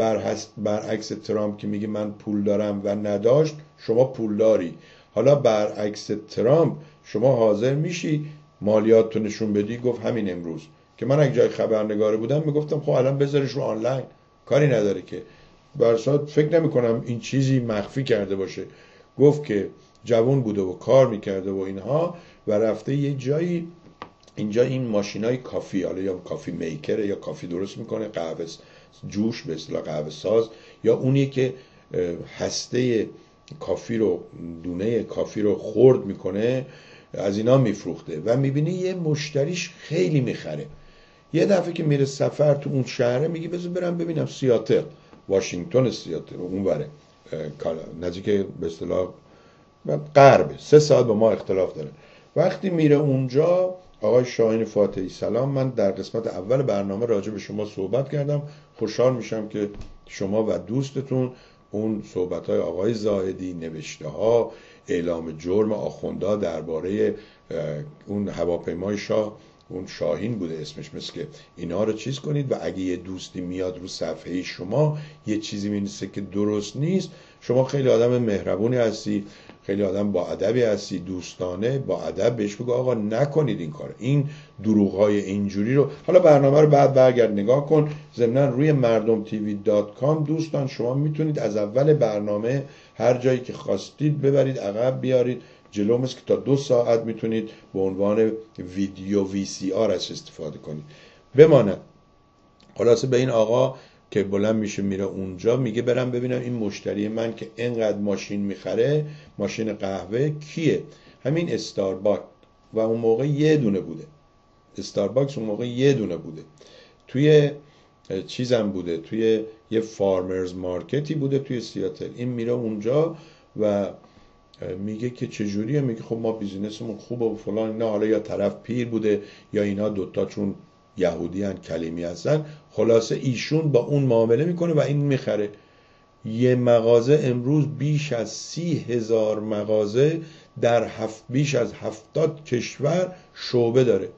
برعکس ترامپ که میگه من پول دارم و نداشت، شما پول داری. حالا برعکس ترامپ شما حاضر میشی مالیات تو نشون بدی؟ گفت همین امروز که من اگه جای خبرنگاره بودم میگفتم خب الان بذارش رو آنلاین، کاری نداره که. برسات فکر نمی کنم این چیزی مخفی کرده باشه. گفت که جوان بوده و کار میکرده و اینها و رفته یه جایی، اینجا این ماشینای کافی، حالا یا کافی میکر یا کافی درست میکنه، قهوه جوش به اصطلاح قهوه ساز، یا اونی که هسته کافی رو، دونه کافی رو خرد میکنه، از اینا میفروخته و میبینی یه مشتریش خیلی میخره. یه دفعه که میره سفر تو اون شهره میگه بذار برم ببینم سیاتل، واشنگتن سیاتل اون بره نزدیک به اصطلاح غرب، سه ساعت با ما اختلاف داره. وقتی میره اونجا، آقای شاهین فاتحی سلام، من در قسمت اول برنامه راجع به شما صحبت کردم. خوشحال میشم که شما و دوستتون اون صحبت‌های آقای زاهدی، نوشته ها، اعلام جرم آخوندا درباره اون هواپیمای شاه، اون شاهین بوده اسمش، مثل که اینا رو چیز کنید و اگه یه دوستی میاد رو صفحه شما یه چیزی می‌نویسه که درست نیست، شما خیلی آدم مهربونی هستی، خیلی آدم با ادبی هستی، دوستانه با ادب بهش بگو آقا نکنید این کار، این دروغ‌های اینجوری رو. حالا برنامه رو بعد برگرد نگاه کن. ضمناً روی مردم تیوی دات کام دوستان شما میتونید از اول برنامه هر جایی که خواستید ببرید عقب بیارید جلو، مثل که تا دو ساعت میتونید به عنوان ویدیو وی سی آر از استفاده کنید. بماند. خلاصه به این آقا که بلند میشه میره اونجا، میگه برم ببینم این مشتری من که اینقدر ماشین میخره، ماشین قهوه کیه؟ همین استارباکس. و اون موقع یه دونه بوده استارباکس، اون موقع یه دونه بوده توی چیزم بوده، توی یه فارمرز مارکتی بوده توی سیاتل. این میره اونجا و میگه که چجوریه؟ میگه خب ما بیزینسمون خوبه و فلان. نه حالا یا طرف پیر بوده یا اینا دوتا چون یهودی هن کلیمی هستن. خلاصه ایشون با اون معامله میکنه و این میخره. یه مغازه امروز بیش از سی هزار مغازه در هفت بیش از هفتاد کشور شعبه داره.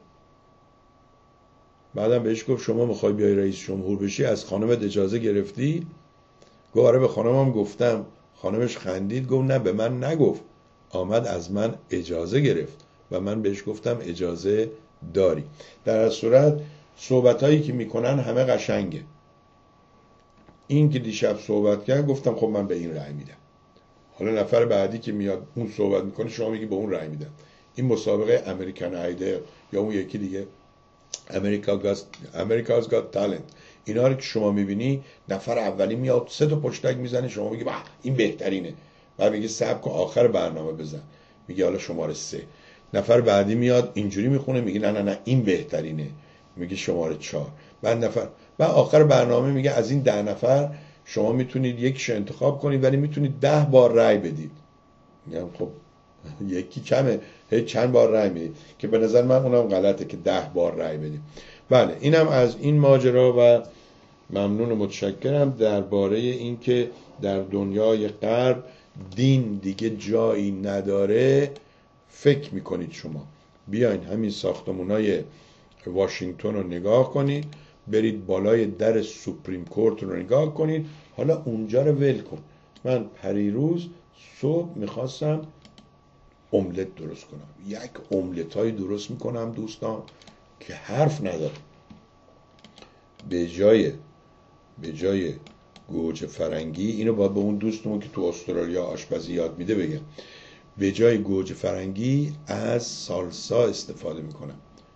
بعدم بهش گفت شما میخوای بیای رئیس جمهور بشی، از خانمت اجازه گرفتی؟ گفت آره به خانمم گفتم. خانمش خندید گفت نه به من نگفت، آمد از من اجازه گرفت و من بهش گفتم اجازه داری. در صورت صحبتایی که میکنن همه قشنگه. این که دیشب صحبت کرد گفتم خب من به این رأی میدم. حالا نفر بعدی که میاد اون صحبت میکنه شما میگی به اون رأی میدم. این مسابقه امریکن آیدل یا اون یکی دیگه امریکا's got talent، اینا رو که شما میبینی نفر اولی میاد سه تا پشتک میزنه، شما میگی باه این بهترینه، بعد میگی صبر کن آخر برنامه بزن، میگی حالا شماره سه. نفر بعدی میاد اینجوری میخونه میگه نه نه نه این بهترینه، میگه شماره چهار. بعد نفر بعد آخر برنامه میگه از این ده نفر شما میتونید یکیشو انتخاب کنید ولی میتونید ده بار رأی بدید. میگم خب یکی کمه، هی چند بار رأی میدید، که به نظر من اونم غلطه که ده بار رأی بدید. بله اینم از این ماجرا و ممنون و متشکرم درباره این که در دنیای غرب دین دیگه جایی نداره. فکر میکنید شما بیاین همین ساختمونای واشنگتن رو نگاه کنید، برید بالای در سوپریم کورت رو نگاه کنید، حالا اونجا رو ول کن. من پریروز صبح میخواستم املت درست کنم، یک املت های درست میکنم دوستان که حرف نداره. به جای به جای گوجه فرنگی، اینو باید به اون دوستمون که تو استرالیا آشپزی یاد میده بگم، به جای گوجه فرنگی از سالسا استفاده میکنم.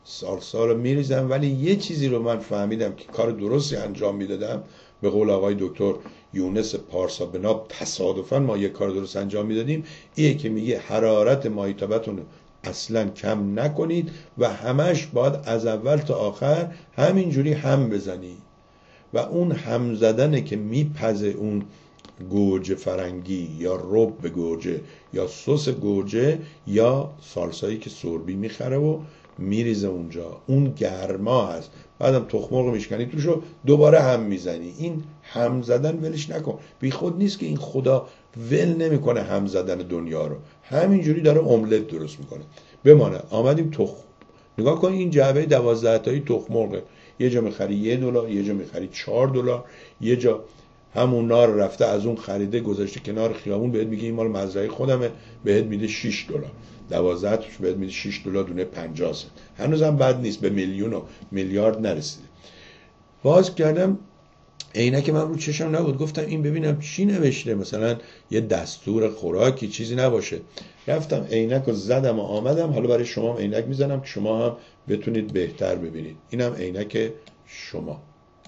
سال سال رو میریزم. ولی یه چیزی رو من فهمیدم که کار درستی انجام میدادم، به قول آقای دکتر یونس پارسا بناب تصادفاً ما یه کار درست انجام میدادیم، اینه که میگه حرارت مایتابتون اصلا کم نکنید و همش باید از اول تا آخر همینجوری هم بزنید و اون هم زدنه که میپزه اون گوجه فرنگی یا رب گوجه یا سس گوجه یا سالسایی که سربی میخره و میریزه اونجا، اون گرما هست. بعدم تخم مرغ میشکنی توشو دوباره هم میزنی. این هم زدن ولش نکن، بی خود نیست که این خدا ول نمیکنه هم زدن دنیا رو، همینجوری داره املت درست میکنه. بمانه آمدیم تخم، نگاه کن این جعبه دوازده تایی تخم مرغ، یه جا میخری یه دلار، یه جا میخری چهار دلار، یه جا همون نار رفته از اون خریده گذاشته کنار خیابون، بهت میگه این مال مزرعه خودمه، بهت میده شش دلار، دوازده تاش بهت میده شش دلار دونه پنجاه سنت. هنوزم بد نیست، به میلیون و میلیارد نرسیده. باز کردم عینک من رو چشم نبود، گفتم این ببینم چی نوشته، مثلا یه دستور خوراکی چیزی نباشه. رفتم عینک رو زدم و آمدم. حالا برای شما هم عینک میزنم که شما هم بتونید بهتر ببینید. اینم عینک شما.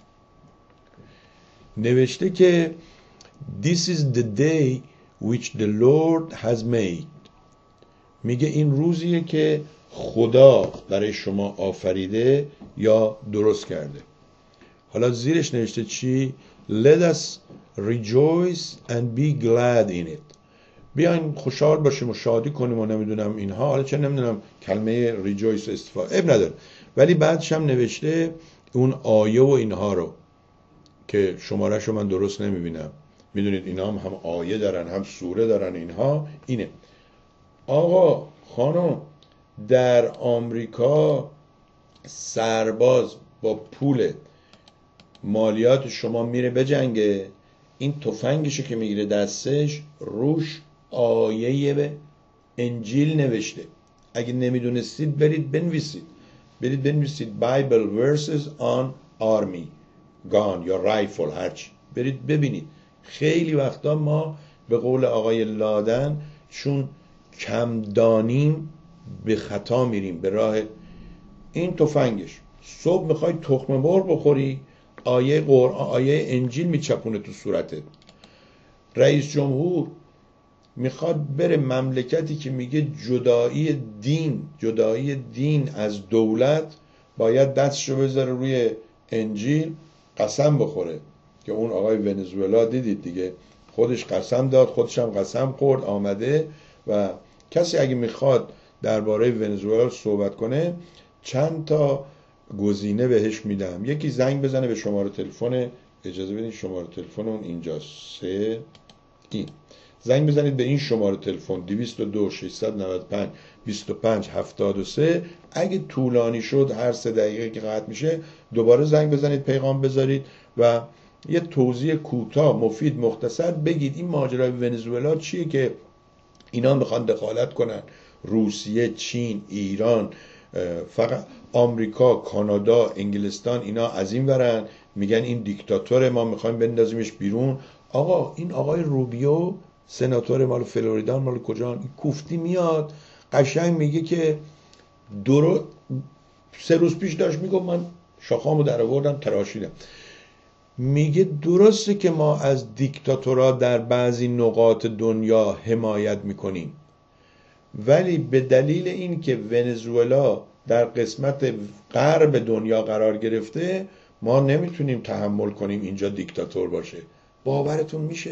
نوشته که This is the day which the Lord has made. میگه این روزیه که خدا برای شما آفریده یا درست کرده. حالا زیرش نوشته چی؟ Let us rejoice and be glad in it. بیاین خوشحال باشیم و شادی کنیم و نمیدونم اینها. حالا چه نمیدونم کلمه rejoice استفاده اب نداره، ولی بعدش هم نوشته اون آیه و اینها رو که شمارش رو من درست نمیبینم. میدونید اینا هم هم آیه دارن هم سوره دارن. اینها اینه آقا خانم، در آمریکا سرباز با پول مالیات شما میره بجنگه، این تفنگشو که میگیره دستش روش آیه به انجیل نوشته. اگه نمیدونستید برید بنویسید، برید بنویسید Bible verses on army gun یا رایفل، هرچی برید ببینید. خیلی وقتا ما به قول آقای لادن چون کم دانیم به خطا میریم به راه این تفنگش. صبح میخوای تخم مرغ بخوری، آیه قرآن آیه انجیل میچپونه تو صورتت. رئیس جمهور میخواد بره مملکتی که میگه جدایی دین جدایی دین از دولت، باید دستشو بذاره روی انجیل قسم بخوره. که اون آقای ونزوئلا دیدید دیگه، خودش قسم داد، خودش هم قسم خورد آمده. و کسی اگه میخواد درباره ونزوئلا صحبت کنه چند تا گزینه بهش میدم. یکی زنگ بزنه به شماره تلفن، اجازه بدین شماره تلفن اون اینجاست، سه این زنگ بزنید به این شماره تلفن دویست و دو ششصد و نود و پنج بیست و پنج هفتاد و سه. اگه طولانی شد هر سه دقیقه که قطع میشه دوباره زنگ بزنید، پیغام بذارید و یه توضیح کوتاه مفید مختصر بگید این ماجرای ونزوئلا چیه که اینا میخوان دخالت کنن. روسیه، چین، ایران، فقط آمریکا، کانادا، انگلستان اینا از این ورن میگن این دیکتاتوره، ما میخوایم بندازیمش بیرون. آقا این آقای روبیو سناتور مال فلوریدا مال کجا، این کوفتی میاد قشنگ میگه که درو سه روز پیش داشت میگم من شاخامو در آوردم تراشیدم، میگه درسته که ما از دیکتاتورها در بعضی نقاط دنیا حمایت میکنیم، ولی به دلیل این که ونزوئلا در قسمت غرب دنیا قرار گرفته ما نمیتونیم تحمل کنیم اینجا دیکتاتور باشه. باورتون میشه؟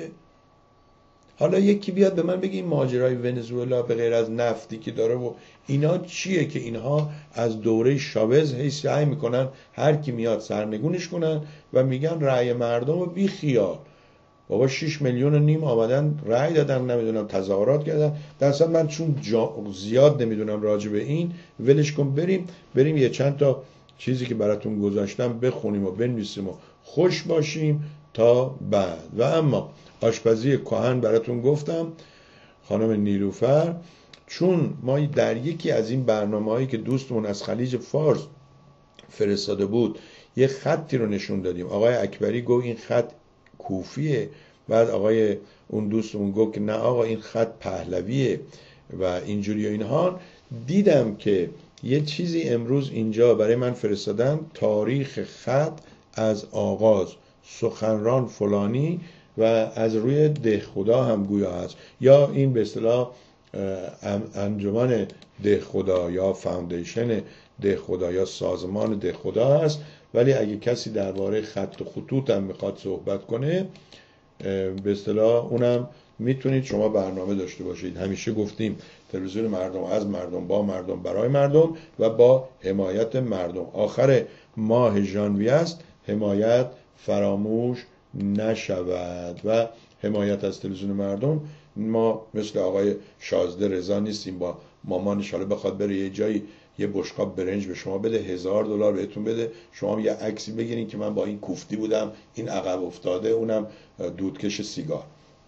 حالا یکی بیاد به من بگه این ماجرای ونزوئلا به غیر از نفتی که داره و اینا چیه که اینها از دوره شاوز هی سعی میکنن هر کی میاد سرنگونش کنن و میگن رأی مردم رو بی خیال. بابا شش میلیون و نیم آمدن رأی دادن، نمیدونم تظاهرات کردن. در اصل من چون زیاد نمیدونم راجع به این، ولش کن، بریم بریم یه چند تا چیزی که براتون گذاشتم بخونیم و بنویسیم و خوش باشیم تا بعد. و اما آشپزی کهن براتون گفتم خانم نیلوفر، چون ما در یکی از این برنامه‌هایی که دوستمون از خلیج فارس فرستاده بود یه خطی رو نشون دادیم، آقای اکبری گفت این خط کوفیه، بعد آقای اون دوستمون گفت که نه آقا این خط پهلویه و اینجوری و اینها. دیدم که یه چیزی امروز اینجا برای من فرستادن، تاریخ خط از آغاز، سخنران فلانی و از روی دهخدا هم گویا هست، یا این به اصطلاح انجمن دهخدا یا فاوندیشن دهخدا یا سازمان دهخدا هست. ولی اگه کسی درباره خط و خطوط هم میخواد صحبت کنه، به اصطلاح اونم میتونید شما برنامه داشته باشید. همیشه گفتیم تلویزیون مردم، از مردم، با مردم، برای مردم و با حمایت مردم. آخر ماه ژانویه است، حمایت فراموش نشود. و حمایت از تلویزیون مردم، ما مثل آقای شازده رضا نیستیم با مامانش حالا بخواد بره یه جایی یه بشقاب برنج به شما بده، هزار دلار بهتون بده، شما یه عکسی بگیرین که من با این کوفتی بودم، این عقب افتاده، اونم دودکش سیگار.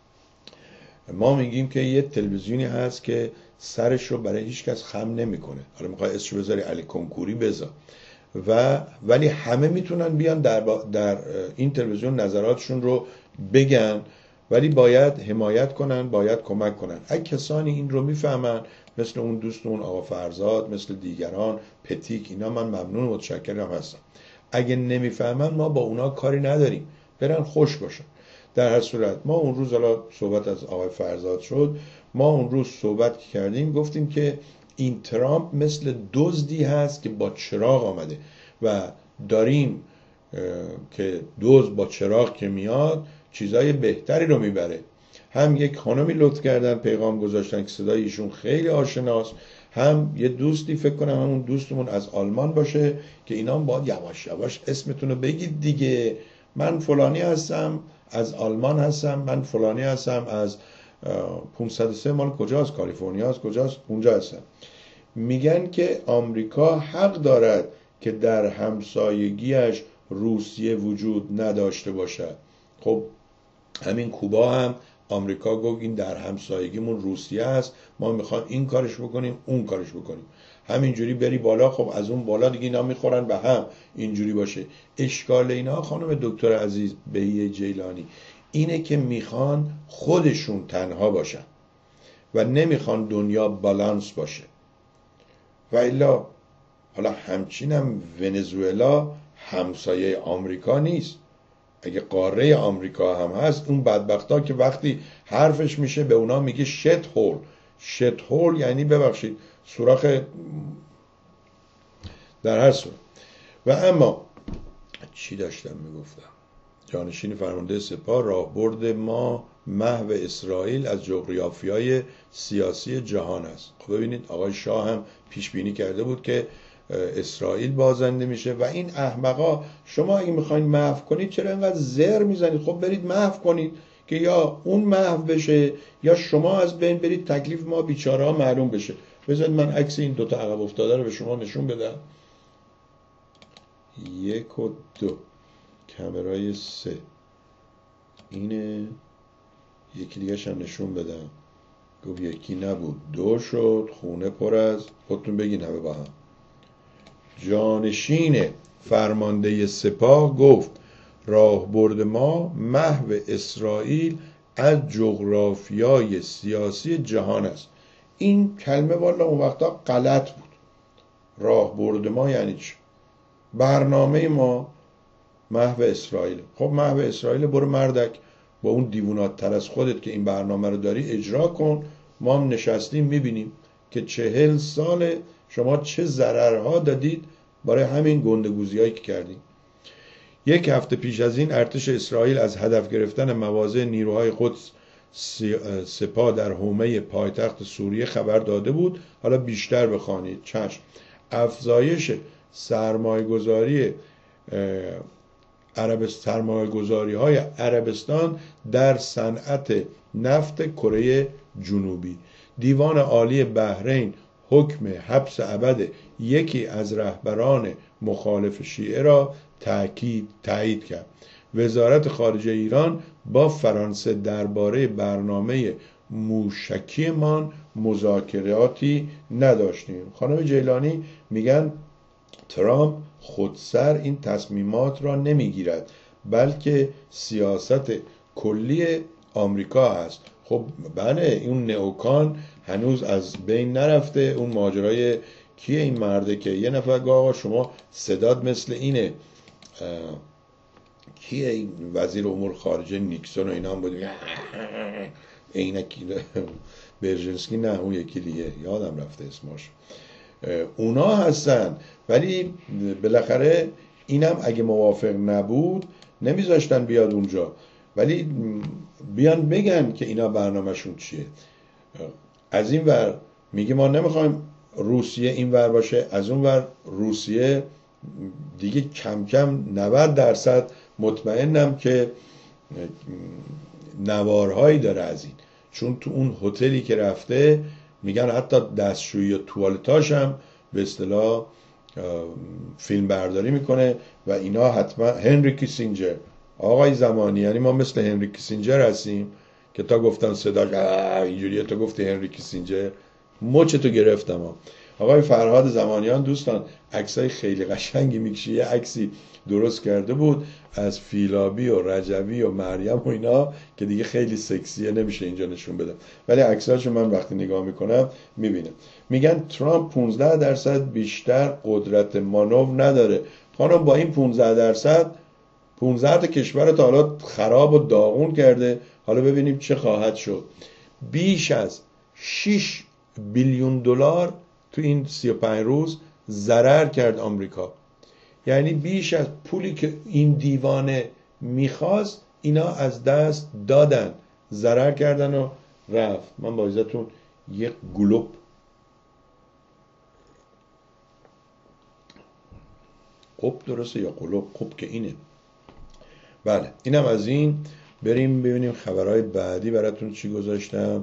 ما میگیم که یه تلویزیونی هست که سرش رو برای هیچ کس خم نمیکنه. حالا میخوای اسمش بذاری علی کنکوری بذار، و ولی همه میتونن بیان در, در این تلویزیون نظراتشون رو بگن، ولی باید حمایت کنن، باید کمک کنن. اگه کسانی این رو میفهمن، مثل اون دوستمون آقا فرزاد، مثل دیگران پتیک، اینا من ممنون و متشکرم هستم. اگه نمیفهمن ما با اونا کاری نداریم، برن خوش باشن. در هر صورت ما اون روز، حالا صحبت از آقای فرزاد شد، ما اون روز صحبت کردیم، گفتیم که این ترامپ مثل دزدی هست که با چراغ آمده و داریم که دزد با چراغ که میاد چیزای بهتری رو میبره. هم یک خانمی لطف کردن پیغام گذاشتن که صدای ایشون خیلی آشناست، هم یه دوستی فکر کنم همون دوستمون از آلمان باشه که اینا باید یواش یواش اسمتون رو بگید دیگه. من فلانی هستم از آلمان هستم، من فلانی هستم از پانصد و سه مال کجاست، کالیفرنیا است، کجاست، اونجا هستم. میگن که آمریکا حق دارد که در همسایگیش روسیه وجود نداشته باشد. خب همین کوبا هم آمریکا گفت این در همسایگیمون روسیه است، ما میخوام این کارش بکنیم اون کارش بکنیم. همینجوری بری بالا، خب از اون بالا دیگه اینا میخورن به هم، اینجوری باشه. اشکال اینا خانم دکتر عزیز بهیه جیلانی اینه که میخوان خودشون تنها باشن و نمیخوان دنیا بالانس باشه. و الا حالا همچینم ونزوئلا همسایه آمریکا نیست. اگه قاره آمریکا هم هست، اون بدبختا که وقتی حرفش میشه به اونا میگه شت هول. شت هول یعنی ببخشید سوراخ. در هر صورت و اما چی داشتم میگفتم؟ جانشین فرمانده سپاه، راهبرد ما محو اسرائیل از جغرافیای سیاسی جهان است. خب ببینید آقای شاه هم پیش بینی کرده بود که اسرائیل بازنده میشه و این احمقا شما اگه میخواین محو کنید چرا اینقدر زر میزنید؟ خب برید محو کنید که یا اون محو بشه یا شما از بین برید، تکلیف ما بیچاره ها معلوم بشه. بذارید من عکس این دوتا عقب افتاده رو به شما نشون بدم. یک و دو، کامرای سه اینه، یکی دیگه هم نشون بدم. گفت یکی نبود، دو شد، خونه پر از، خودتون بگین همه با هم. جانشین فرمانده سپاه گفت راهبرد ما محو اسرائیل از جغرافیای سیاسی جهان است. این کلمه والا اون وقتا غلط بود. راهبرد ما یعنی چی؟ برنامه ما محو اسرائیل. خب محو اسرائیل، برو مردک با اون دیوونات تر از خودت که این برنامه رو داری اجرا کن. ما هم نشستیم میبینیم که چهل سال شما چه ضررها دادید برای همین گندگوزی هایی که کردیم. یک هفته پیش از این ارتش اسرائیل از هدف گرفتن مواضع نیروهای قدس سپاه در حومه پایتخت سوریه خبر داده بود. حالا بیشتر بخوانید. چشم. افزایش سرمایه‌گذاری عرب سرمایه‌گذاری های عربستان در صنعت نفت کره جنوبی. دیوان عالی بحرین حکم حبس ابد یکی از رهبران مخالف شیعه را تأکید تایید کرد. وزارت خارجه ایران با فرانسه درباره برنامه موشکیمان مذاکراتی نداشتیم. خانم جیلانی میگن ترامپ خودسر این تصمیمات را نمیگیرد، بلکه سیاست کلی آمریکا است. خب بله، اون نئوکان هنوز از بین نرفته. اون ماجرای کیه این مرده که یه نفر گفت آقا شما صدات مثل اینه، کیه این وزیر امور خارجه نیکسون و اینا هم بود عینکی برژنسکی، نه اون یکی دیگه یادم رفته اسمش، اونا هستن. ولی بالاخره اینم اگه موافق نبود نمیذاشتن بیاد اونجا، ولی بیان بگن که اینا برنامهشون چیه. از این ور میگه ما نمیخوایم روسیه این ور باشه، از اون ور روسیه دیگه کم کم نود درصد مطمئنم که نوارهایی داره از این، چون تو اون هتلی که رفته میگن حتی دستشویی و توالتاش هم به اصطلاح فیلم برداری میکنه و اینا. حتما هنری کیسینجر، آقای زمانی، یعنی ما مثل هنری کیسینجر هستیم که تا گفتن صداش اینجوریه، تا گفتی هنری کیسینجر مچ تو گرفتم ها. آقای فرهاد زمانیان دوستان عکسای خیلی قشنگی میکشه، یه عکسی درست کرده بود از فیلابی و رجبی و مریم و اینا که دیگه خیلی سکسیه نمیشه اینجا نشون بدم، ولی عکساشو من وقتی نگاه میکنم میبینم. میگن ترامپ پانزده درصد بیشتر قدرت مانور نداره. خانم با این پانزده درصد پانزده تا کشور تا حالا خراب و داغون کرده، حالا ببینیم چه خواهد شد. بیش از شش بیلیون دلار تو این سی و پنج روز ضرر کرد آمریکا، یعنی بیش از پولی که این دیوانه میخواست اینا از دست دادن، ضرر کردن و رفت. من با عزتون یک گلوب قب درسته یا قلوب؟ قب که اینه. بله اینم از این. بریم ببینیم خبرهای بعدی براتون چی گذاشتم.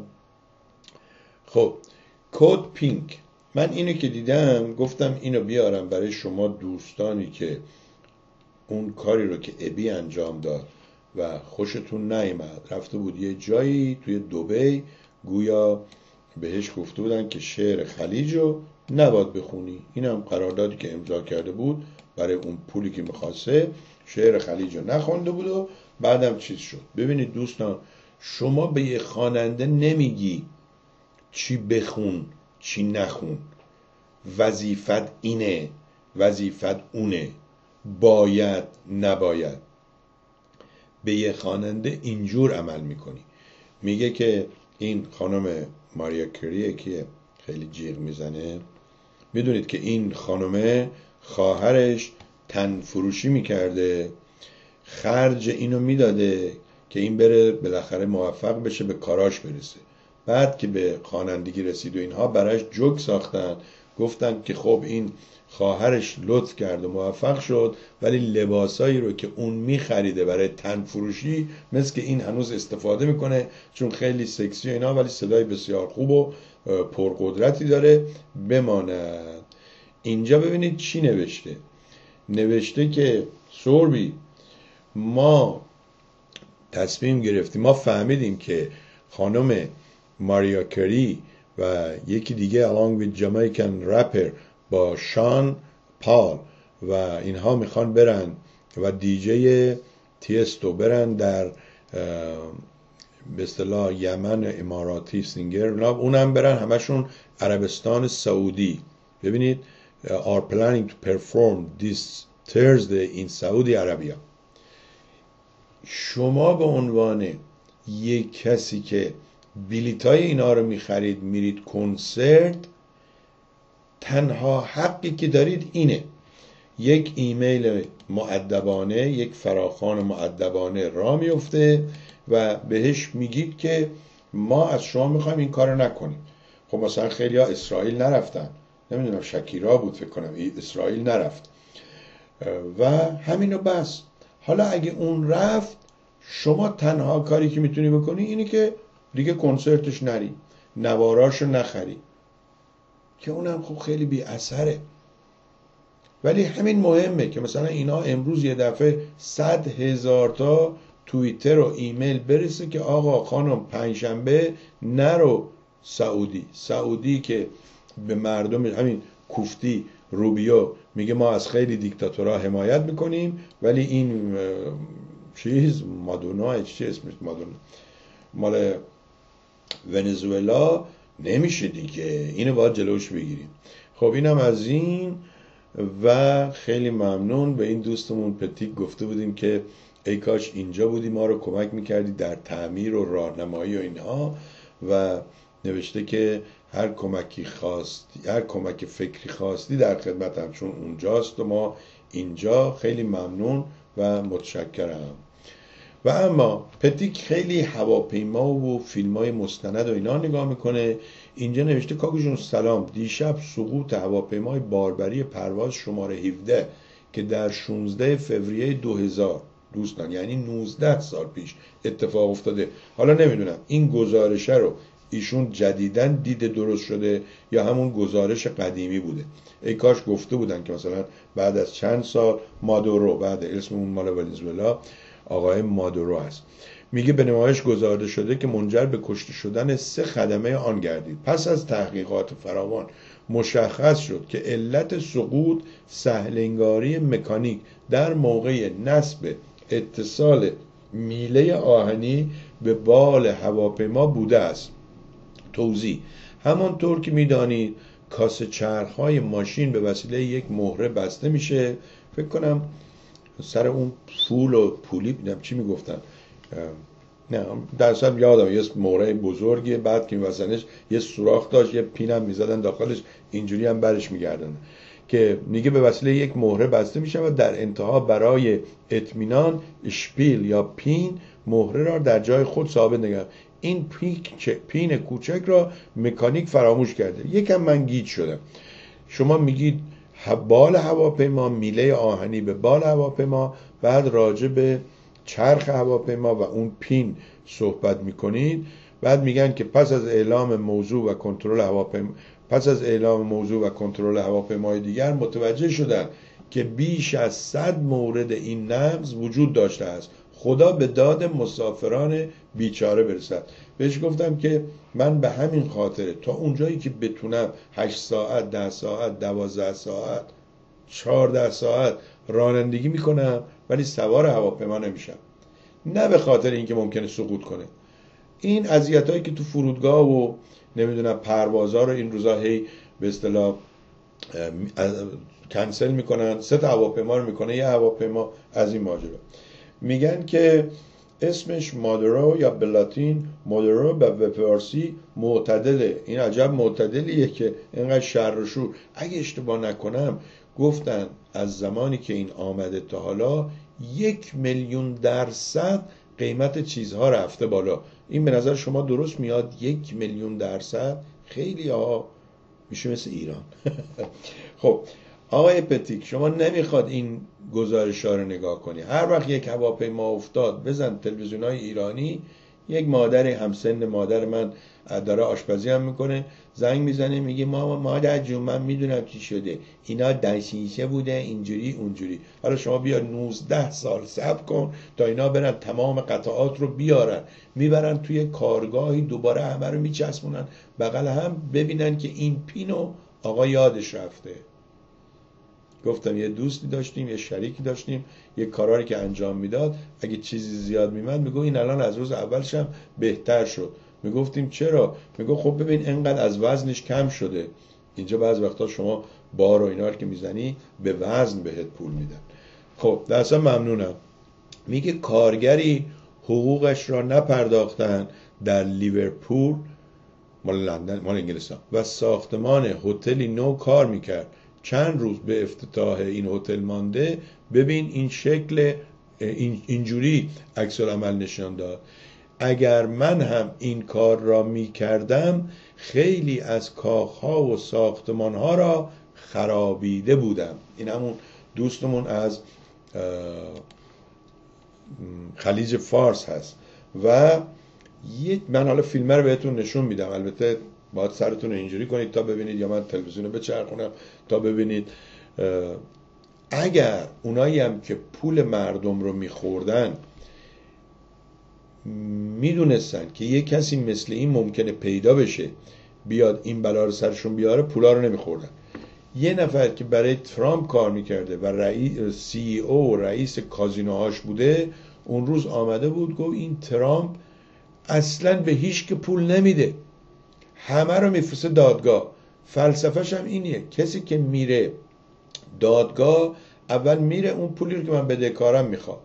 خب کد پینک، من اینو که دیدم گفتم اینو بیارم برای شما دوستانی که اون کاری رو که ابی انجام داد و خوشتون نیامد، رفته بود یه جایی توی دبی گویا بهش گفته بودن که شعر خلیج رو نباید بخونی، اینم قراردادی که امضا کرده بود برای اون پولی که میخواسته، شعر خلیج رو نخونده بود و بعدم چیز شد. ببینید دوستان، شما به یه خواننده نمیگی چی بخون چی نخون، وظیفت اینه وظیفت اونه، باید نباید. به یه خواننده اینجور عمل میکنی. میگه که این خانم ماریا کریه که خیلی جیغ میزنه، میدونید که این خانمه خواهرش تن فروشی میکرده، خرج اینو میداده که این بره بالاخره موفق بشه به کاراش برسه. بعد که به خوانندگی رسید و اینها براش جوک ساختن، گفتن که خب این خواهرش لطف کرد و موفق شد، ولی لباسایی رو که اون میخریده برای تن فروشی مثل که این هنوز استفاده میکنه چون خیلی سکسی و اینا، ولی صدای بسیار خوب و پرقدرتی داره. بماند. اینجا ببینید چی نوشته. نوشته که سوربی ما تصمیم گرفتیم، ما فهمیدیم که خانم ماریا کری و یکی دیگه along with Jamaican rapper با شان پال و اینها میخوان برن و دیجی تیستو برن در به اصطلاح یمن اماراتی سینگر، اونم برن همشون عربستان سعودی. ببینید are planning to perform this Thursday in Saudi Arabia. شما به عنوان یک کسی که بلیطای اینا رو میخرید میرید کنسرت، تنها حقی که دارید اینه یک ایمیل مؤدبانه، یک فراخوان مؤدبانه را میفته و بهش میگید که ما از شما میخوایم این کارو نکنید. خب مثلا خیلی ها اسرائیل نرفتن، نمیدونم شکیرا بود فکر کنم اسرائیل نرفت و همینو بس. حالا اگه اون رفت، شما تنها کاری که میتونی بکنی اینه که دیگه کنسرتش نری، نواراشو نخری، که اونم خب خیلی بی اثره. ولی همین مهمه که مثلا اینا امروز یه دفعه صد هزار تا توییتر و ایمیل برسه که آقا خانم پنجشنبه نرو سعودی. سعودی که به مردم همین کوفتی روبیو میگه ما از خیلی دیکتاتورها حمایت میکنیم، ولی این چیز مادونا، چی اسمش مادونا، مال ونزوئلا نمیشه دیگه، اینو باید جلوش بگیریم. خب خب اینم از این. و خیلی ممنون به این دوستمون پتیک گفته بودیم که ای کاش اینجا بودی ما رو کمک میکردی در تعمیر و راهنمایی و اینها، و نوشته که هر کمکی خواستی، هر کمک فکری خواستی در خدمتم، چون اونجاست و ما اینجا. خیلی ممنون و متشکرم. و اما پتیک خیلی هواپیما و فیلم های مستند و اینا نگاه میکنه. اینجا نوشته کاکو جون سلام، دیشب سقوط هواپیمای باربری پرواز شماره هفده که در شانزده فوریه دو هزار دوستان، یعنی نوزده سال پیش اتفاق افتاده. حالا نمیدونم این گزارشه رو ایشون جدیدن دیده درست شده یا همون گزارش قدیمی بوده. ای کاش گفته بودن که مثلا بعد از چند سال مادورو، بعد اسممون مال ونزوئلا آقای مادورو هست، میگه به نمایش گذارده شده که منجر به کشته شدن سه خدمه آن گردید. پس از تحقیقات فراوان مشخص شد که علت سقوط سهلنگاری مکانیک در موقع نصب اتصال میله آهنی به بال هواپیما بوده است. توضیح: همانطور که میدانید کاسه چرخ‌های ماشین به وسیله یک مهره بسته میشه. فکر کنم سر اون پول و پولی بودم چی میگفتن، نه در اصل یادم یه مهره بزرگیه، بعد که می‌وزنش یه سوراخ داشت، یه پینم میزدن داخلش، اینجوری هم برش میگردن، که میگه به وسیله یک مهره بسته میشه و در انتها برای اطمینان اشپیل یا پین مهره را در جای خود ثابت نگه. این پین کوچک را مکانیک فراموش کرده. یکم من گیج شدم. شما میگید بال هواپیما، میله آهنی به بال هواپیما، بعد راجع به چرخ هواپیما و اون پین صحبت میکنید، بعد میگن که پس از اعلام موضوع و کنترل هواپیما پس از اعلام موضوع و کنترل هواپیمای دیگر متوجه شدن که بیش از صد مورد این نقض وجود داشته است. خدا به داد مسافران بیچاره برسد. بهش گفتم که من به همین خاطر تا اونجایی که بتونم هشت ساعت، ده ساعت، دوازده ساعت، چهارده ساعت رانندگی میکنم، ولی سوار هواپیما نمیشم. نه به خاطر اینکه ممکنه سقوط کنه. این اذیتایی که تو فرودگاه و نمیدونم پروازها رو این روزا هی به اصطلاح کنسل میکنن، سه تا هواپیما رو میکنه یه هواپیما، از این ماجرا. میگن که اسمش مادورو یا به لاتین مادورو، به فارسی معتدله. این عجب معتدلیه که اینقدر شر و شور. اگه اشتباه نکنم گفتن از زمانی که این آمده تا حالا یک میلیون درصد قیمت چیزها رفته بالا. این به نظر شما درست میاد؟ یک میلیون درصد خیلی ها میشه مثل ایران. خب آقای پتیک، شما نمیخواد این گزارش ها رو نگاه کنی. هر وقت یک هواپیما افتاد بزن تلویزیون های ایرانی، یک مادر همسن مادر من داره آشپزی هم میکنه، زنگ میزنه میگه ماما مادر جون من میدونم چی شده، اینا در شیشه بوده اینجوری اونجوری. حالا شما بیا نوزده سال صبر کن تا اینا برن تمام قطعات رو بیارن، میبرن توی کارگاهی، دوباره همه رو میچسبونن بغل هم، ببینن که این پینو آقا یادش رفته. گفتم یه دوستی داشتیم، یه شریکی داشتیم، یه کاراری که انجام میداد اگه چیزی زیاد میمد میگو این الان از روز اولش هم بهتر شد. میگفتیم چرا؟ میگو خب ببین انقدر از وزنش کم شده. اینجا بعض وقتا شما بار و اینا که میزنی به وزن بهت پول میدن. خب درسا ممنونم. میگه کارگری حقوقش را نپرداختن در لیورپول مال لندن مال انگلستان و ساختمان هتلی نو کار میکرد. چند روز به افتتاح این هتل مانده. ببین این شکل این اینجوری عکس العمل نشان داد. اگر من هم این کار را می کردم خیلی از کاخها و ساختمانها را خرابیده بودم. این همون دوستمون از خلیج فارس هست. و من حالا فیلم رو بهتون نشون میدم، البته باید سرتون رو اینجوری کنید تا ببینید یا من تلویزیون رو بچرخونم تا ببینید. اگر اونایی هم که پول مردم رو میخوردن میدونستن که یه کسی مثل این ممکنه پیدا بشه بیاد این بلا رو سرشون بیاره، پولا رو نمیخوردن. یه نفر که برای ترامپ کار میکرده و رئیس سی ای او و رئیس کازینوهاش بوده، اون روز آمده بود گفت این ترامپ اصلا به هیچ که پول نمیده، همه رو میفرسته دادگاه. فلسفه‌ش هم اینیه، کسی که میره دادگاه اول میره اون پولی رو که من بدهکارم میخوام،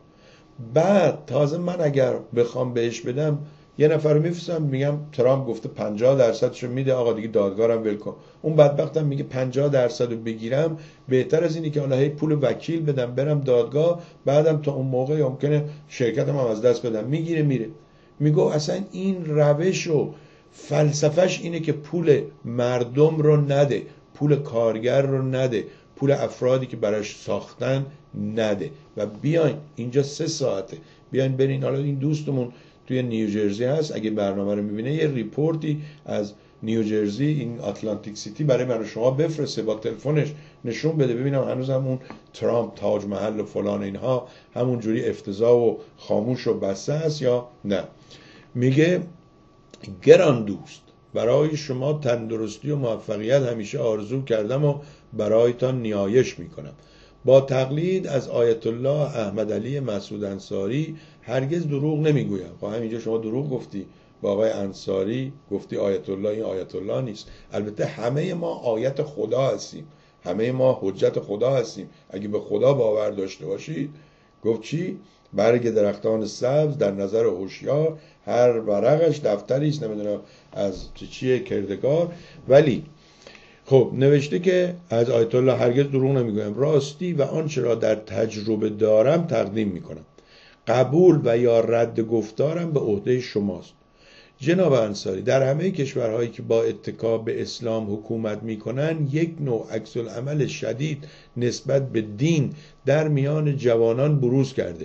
بعد تازه من اگر بخوام بهش بدم یه نفر رو میفرستم میگم ترامپ گفته پنجاه درصدشو میده، آقا دیگه دادگارم ول کن. اون بدبختم میگه پنجاه درصد رو بگیرم بهتر از اینی که حالا هی پول وکیل بدم برم دادگاه، بعدم تا اون موقع ممکنه شرکتم هم از دست بدم. میگیره میره. میگو اصلا این روش و فلسفهش اینه که پول مردم رو نده، پول کارگر رو نده، پول افرادی که براش ساختن نده. و بیاین اینجا سه ساعته، بیاین برین. حالا این دوستمون توی نیوجرسی هست، اگه برنامه رو میبینه یه ریپورتی از نیوجرسی، این آتلانتیک سیتی، برای من و شما بفرسته، با تلفنش نشون بده ببینم هنوز همون ترامپ تاج محل و فلان اینها همون جوری افتضاح و خاموش و بسته است یا نه. میگه گران دوست، برای شما تندرستی و موفقیت همیشه آرزو کردم و برایتان نیایش میکنم. با تقلید از آیت الله احمد علی مسعود انصاری هرگز دروغ نمیگویم. خب همینجا شما دروغ گفتی، با آقای انصاری گفتی آیت الله، این آیت الله نیست. البته همه ما آیت خدا هستیم، همه ما حجت خدا هستیم. اگه به خدا باور داشته باشید، گفت چی؟ برگ درختان سبز در نظر هوشیار، هر ورقش دفتری است، نمیدونم از چیه کردگار. ولی خب نوشته که از آیت الله هرگز دروغ نمیگویم، راستی و آنچه را در تجربه دارم تقدیم میکنم. قبول و یا رد گفتارم به عهده شماست. جناب انصاری، در همه کشورهایی که با اتکا به اسلام حکومت میکنن یک نوع عکس العمل شدید نسبت به دین در میان جوانان بروز کرده.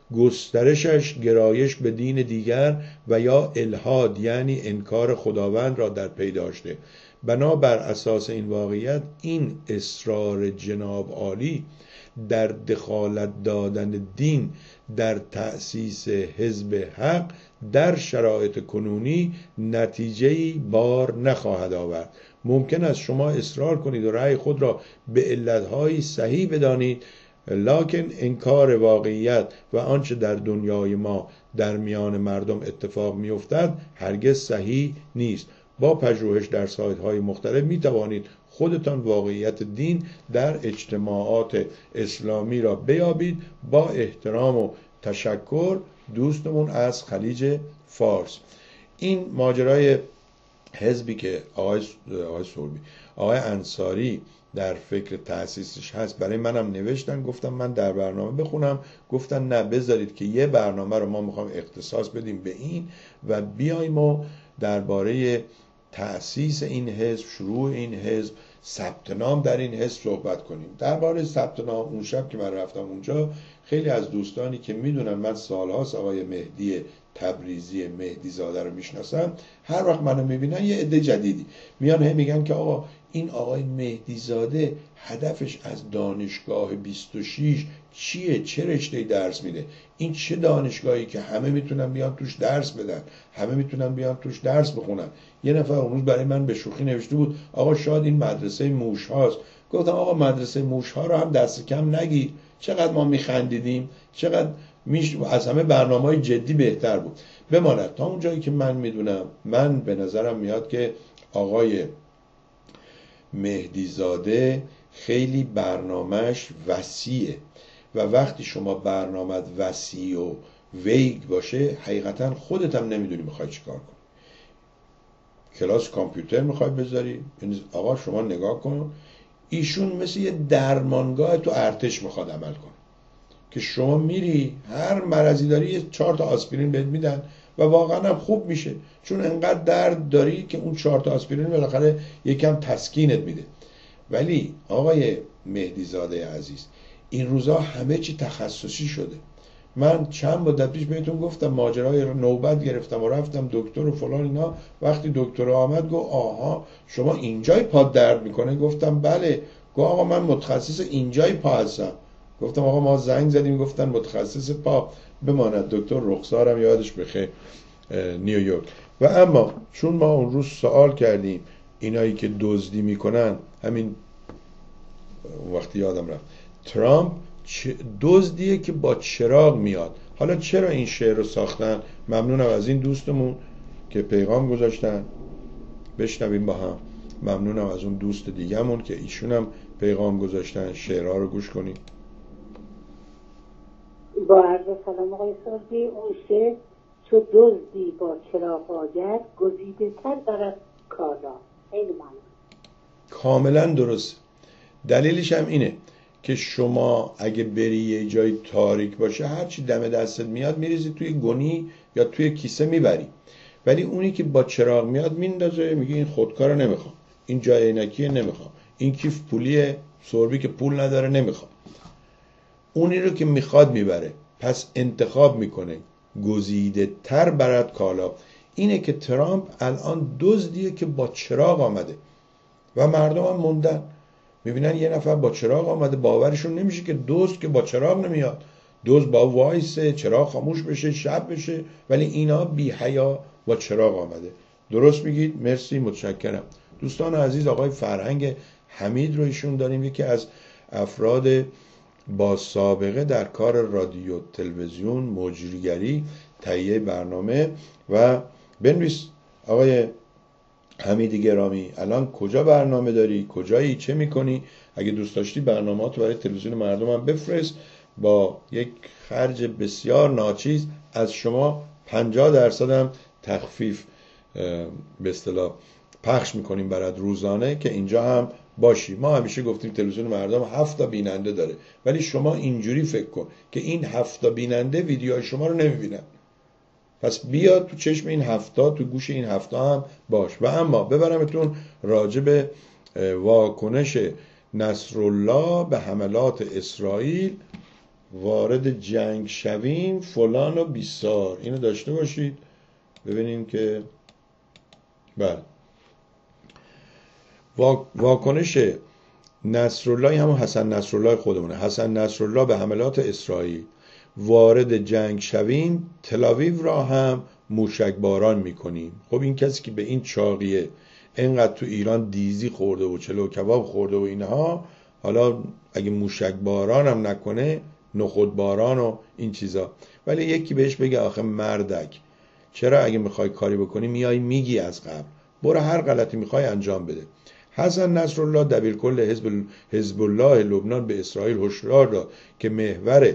گسترشش گرایش به دین دیگر و یا الحاد یعنی انکار خداوند را در پی داشته. بنابر اساس این واقعیت این اصرار جناب عالی در دخالت دادن دین در تأسیس حزب حق در شرایط کنونی نتیجه‌ای بار نخواهد آورد. ممکن است شما اصرار کنید و رأی خود را به علتهای صحیح بدانید، لکن انکار واقعیت و آنچه در دنیای ما در میان مردم اتفاق می‌افتد هرگز صحیح نیست. با پژوهش در سایت‌های مختلف می‌توانید خودتان واقعیت دین در اجتماعات اسلامی را بیابید. با احترام و تشکر، دوستمون از خلیج فارس. این ماجرای حزبی که آقای آقای سوربی آقای انصاری در فکر تأسیسش هست برای منم نوشتن، گفتم من در برنامه بخونم، گفتن نه بذارید که یه برنامه رو ما میخوام اختصاص بدیم به این و بیایم و درباره تأسیس این حزب، شروع این حزب، ثبت نام در این حزب صحبت کنیم. درباره ثبت نام اون شب که من رفتم اونجا، خیلی از دوستانی که میدونن من سالهاست آقای مهدی تبریزی مهدی زاده رو میشناسم، هر وقت منو میبینن یه عده جدیدی میان هم میگن که آقا این آقای مهدی زاده هدفش از دانشگاه بیست و شش چیه؟ چه رشته درس میده؟ این چه دانشگاهی که همه میتونن بیان توش درس بدن، همه میتونن بیان توش درس بخونن؟ یه نفر اون روز برای من به شوخی نوشته بود آقا شاید این مدرسه موش هاست. گفتم آقا مدرسه موش ها رو هم دست کم نگیر. چقدر ما میخندیدیم، چقدر میش... از همه برنامه‌های جدی بهتر بود. بماند تا اون جایی که من میدونم، من به نظرم میاد که آقای مهدی زاده خیلی برنامهش وسیعه و وقتی شما برنامه‌ت وسیع و ویگ باشه حقیقتا خودت هم نمیدونی میخوای چیکار کنی. کلاس کامپیوتر میخوای بذاری؟ آقا شما نگاه کن، ایشون مثل یه درمانگاه تو ارتش میخواد عمل کنه که شما میری هر مرضی داری یه چهار تا آسپرین بهت میدن و واقعا هم خوب میشه، چون انقدر درد داری که اون چهار تا آسپرین بالاخره یکم تسکینت میده. ولی آقای مهدی زاده عزیز، این روزا همه چی تخصصی شده. من چند مدت پیش بهتون گفتم ماجرای نوبت گرفتم و رفتم دکتر و فلان اینا. وقتی دکتر آمد گفت آها شما اینجای پا درد میکنه؟ گفتم بله. گفت آقا من متخصص اینجای پا هستم. گفتم آقا ما زنگ زدیم گفتن متخصص پا. بماند دکتر رخسارم یادش بخیر، نیویورک. و اما چون ما اون روز سوال کردیم اینایی که دزدی میکنن، همین وقتی یادم رفت ترامپ دزدیه که با چراغ میاد. حالا چرا این شعر رو ساختن؟ ممنونم از این دوستمون که پیغام گذاشتن، بشنویم با هم. ممنونم از اون دوست دیگه‌مون که ایشون هم پیغام گذاشتن. شعرها رو گوش کنید.
با عرض سلام آقای سازی، اون شعر چو دزدی با چراغ آید گزیده تر دارد کالا. خیلی ممنون.
کاملا درست. دلیلش هم اینه که شما اگه بری یه جای تاریک باشه هرچی دم دستت میاد میریزی توی گونی یا توی کیسه میبری، ولی اونی که با چراغ میاد میندازه، میگه این خودکارو نمیخوام، این جای عینکیه نمیخوام، این کیف پولیه، سوربی که پول نداره نمیخوام. اونی رو که میخواد میبره، پس انتخاب میکنه گزیده تر برد کالا. اینه که ترامپ الان دزدیه که با چراغ آمده و مردم هم موندن، میبینن یه نفر با چراغ آمده، باورشون نمیشه که دزد که با چراغ نمیاد، دزد با وایسه چراغ خاموش بشه شب بشه، ولی اینا بی حیا با چراغ آمده. درست میگید، مرسی، متشکرم. دوستان عزیز، آقای فرهنگ حمید رو ایشون داریم، یکی از افراد با سابقه در کار رادیو، تلویزیون، مجریگری، تهیه برنامه. و بنویس آقای حمید گرامی الان کجا برنامه داری، کجایی، چه میکنی؟ اگه دوست داشتی برنامه‌ات برای تلویزیون مردم هم بفرست، با یک خرج بسیار ناچیز از شما پنجاه درصد هم تخفیف به اصطلاح پخش میکنیم برات روزانه که اینجا هم باشی. ما همیشه گفتیم تلویزیون مردم هفت تا بیننده داره، ولی شما اینجوری فکر کن که این هفت تا بیننده ویدیوهای شما رو نمیبینن، پس بیا تو چشم این هفتا، تو گوش این هفتا هم باش. و اما ببرمتون راجع به واکنش نصرالله به حملات اسرائیل، وارد جنگ شویم فلان و بیسار، اینو داشته باشید ببینیم که بله. واکنش نصرالله همون حسن نصرالله خودمونه. حسن نصرالله به حملات اسرائیل، وارد جنگ شویم تل‌آویو را هم موشک باران میکنیم. خب این کسی که به این چاقیه اینقدر تو ایران دیزی خورده و چلو کباب خورده و اینها، حالا اگه موشک باران هم نکنه نخود باران و این چیزا، ولی یکی بهش بگه آخه مردک چرا اگه میخوای کاری بکنی میای میگی از قبل، برو هر غلطی میخوای انجام بده. حسن نصرالله دبیرکل حزب حزب الله لبنان به اسرائیل هشدار داد که محور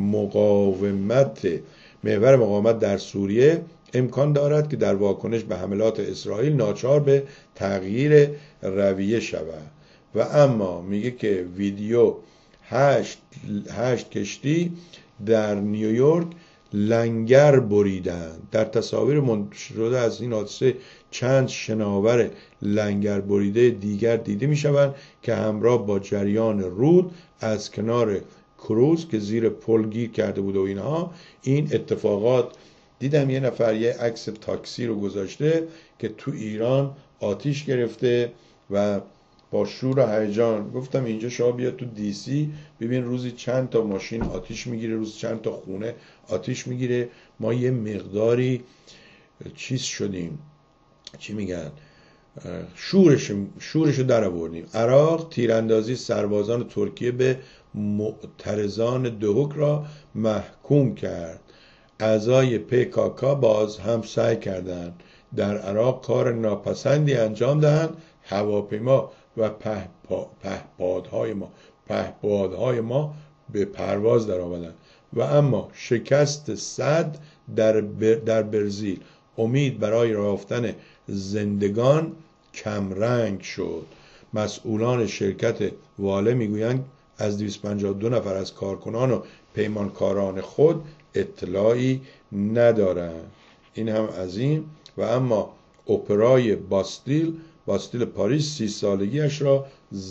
مقاومت محور مقاومت در سوریه امکان دارد که در واکنش به حملات اسرائیل ناچار به تغییر رویه شود. و اما میگه که ویدیو هشت, هشت کشتی در نیویورک لنگر بریدن. در تصاویر منتشر شده از این حادثه چند شناور لنگر بریده دیگر دیده میشوند که همراه با جریان رود از کنار کروز که زیر پل گیر کرده بود و اینها این اتفاقات. دیدم یه نفر یه عکس تاکسی رو گذاشته که تو ایران آتیش گرفته و با شور و هیجان گفتم اینجا شما بیا تو دی سی ببین روزی چند تا ماشین آتیش میگیره، روز چند تا خونه آتیش میگیره. ما یه مقداری چیز شدیم، چی میگن، شورش شورشو در آوردیم. عراق تیراندازی سربازان ترکیه به معترضان دهوک را محکوم کرد. اعضای پی کا کا باز هم سعی کردند در عراق کار ناپسندی انجام دهند. هواپیما و پهپادهای ما پهپادهای ما به پرواز در آمدند. و اما شکست صد در, در برزیل امید برای رفتن زندگان کمرنگ شد. مسئولان شرکت واله میگویند از دویست و پنجاه و دو نفر از کارکنان و پیمانکاران خود اطلاعی ندارند. این هم از این. و اما اپرای باستیل باستیل پاریس سی سالگیش را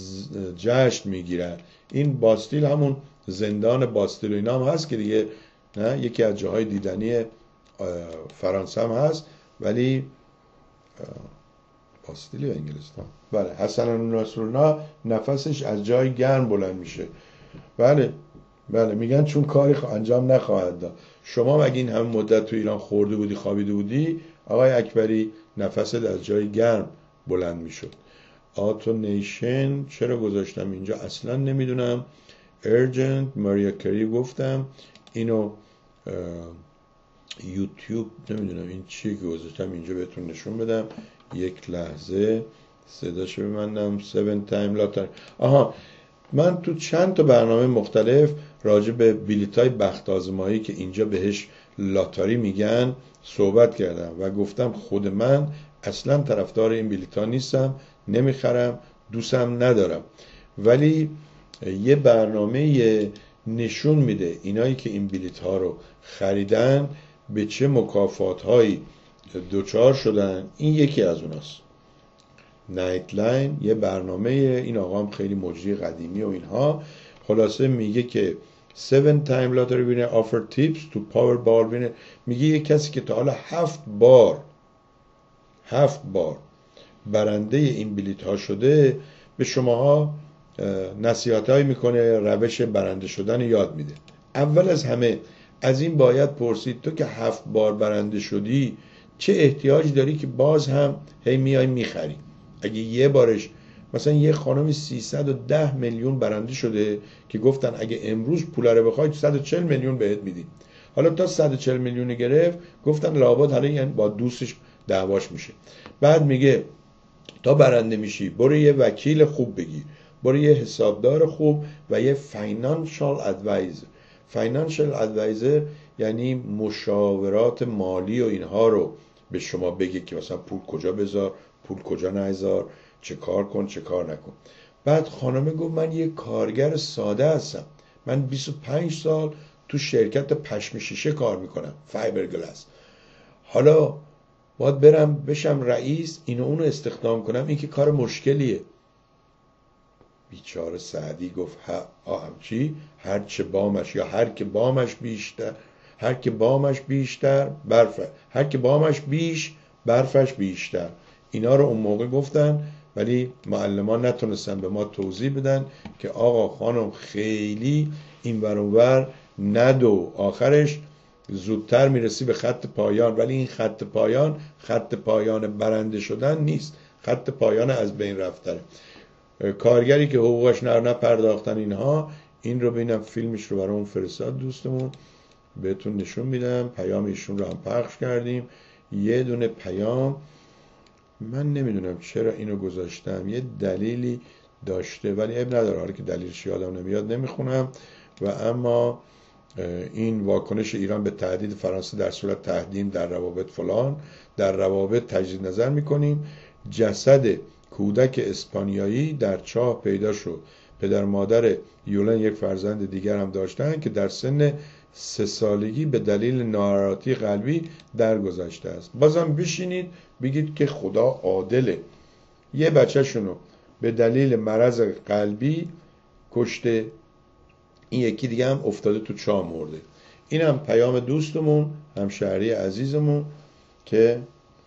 جشن میگیرد. این باستیل همون زندان باستیل و اینا هم هست که دیگه نه یکی از جاهای دیدنی فرانسه هم هست، ولی باستیل یا انگلستان. بله. حسن نصرالله نفسش از جای گرم بلند میشه. بله بله میگن چون کاری انجام نخواهد داد. شما مگه این همه مدت تو ایران خورده بودی خوابیده بودی آقای اکبری، نفست از جای گرم بلند میشد. آتو نیشن چرا گذاشتم اینجا اصلا نمیدونم. ارجنت ماریا کری گفتم اینو یوتیوب نمیدونم این چیه که گذاشتم اینجا بهتون نشون بدم. یک لحظه صداشو ببندم. هفت تایم لاتاری. آها، من تو چند تا برنامه مختلف راجع به بلیطای بخت آزمایی که اینجا بهش لاتاری میگن صحبت کردم و گفتم خود من اصلا طرفدار این بلیطا نیستم، نمیخرم، دوستم ندارم، ولی یه برنامه نشون میده اینایی که این بلیط ها رو خریدن به چه مکافات هایی دوچار شدن. این یکی از اوناست. نایت لاین یه برنامه، این آقا هم خیلی مجری قدیمی و اینها. خلاصه میگه که seven time lottery winner offer tips to powerball winner. میگه یه کسی که تا حالا هفت بار هفت بار برنده این بلیط ها شده به شماها نصیحت هایی میکنه، روش برنده شدن یاد میده. اول از همه از این باید پرسید تو که هفت بار برنده شدی چه احتیاج داری که باز هم هی میای میخری؟ اگه یه بارش مثلا یه خانمی سیصد و ده میلیون برنده شده که گفتن اگه امروز پولا رو بخوای صد و چهل میلیون بهت میدیم، حالا تا صد و چهل میلیون گرفت، گفتن لابد حالا یعنی با دوستش دعواش میشه. بعد میگه تا برنده میشی برو یه وکیل خوب بگیر، برو یه حسابدار خوب و یه فاینانشال ادوایزر. فاینانشال ادوایزر یعنی مشاورات مالی و اینها رو به شما بگه که مثلا پول کجا بذار، پول کجا نذار، چه کار کن چه کار نکن. بعد خانمه گفت من یه کارگر ساده هستم، من بیست و پنج سال تو شرکت پشم شیشه کار میکنم، فایبر گلاس، حالا باید برم بشم رئیس، اینو اونو استخدام کنم، این که کار مشکلیه. بیچاره سعدی گفت ها چی؟ هر چه بامش یا هر که بامش بیشتر، هر که بامش بیشتر برف، هر که بامش بیش برفش بیشتر. اینا رو اون موقع گفتن ولی معلمان نتونستن به ما توضیح بدن که آقا خانم خیلی این ور اون ور ندو، آخرش زودتر میرسی به خط پایان، ولی این خط پایان خط پایان برنده شدن نیست، خط پایان از بین رفتنه. کارگری که حقوقش نه نپرداختن اینها، این رو ببینم فیلمش رو برام فرستاد دوستمون، بهتون نشون میدم، پیام ایشون رو هم پخش کردیم. یه دونه پیام، من نمیدونم چرا اینو گذاشتم، یه دلیلی داشته ولی عیب نداره، حالا که دلیلش یادم نمیاد نمیخونم. و اما این واکنش ایران به تهدید فرانسه در صورت تهدید در روابط فلان، در روابط تجدید نظر میکنیم. جسد کودک اسپانیایی در چاه پیدا شد، پدر مادر یولن یک فرزند دیگر هم داشتن که در سن سه سالگی به دلیل ناراحتی قلبی درگذشته است. بازم بشینید بگید که خدا عادله، یه بچه شونو به دلیل مرض قلبی کشته، این یکی دیگه هم افتاده تو چاه مرده. این هم پیام دوستمون همشهری عزیزمون که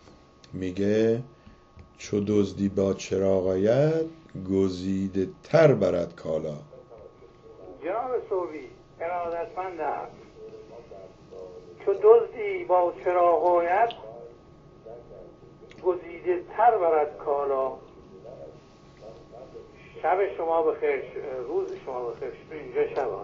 میگه چو دزدی با چراغ آید گزیده تر برد کالا.
جناب صوبی ارادتمندم، چو دزدی با چراغ آید گزیده تر برد کالا. شب شما بخیر، روز شما بخیر، اینجا شبانه.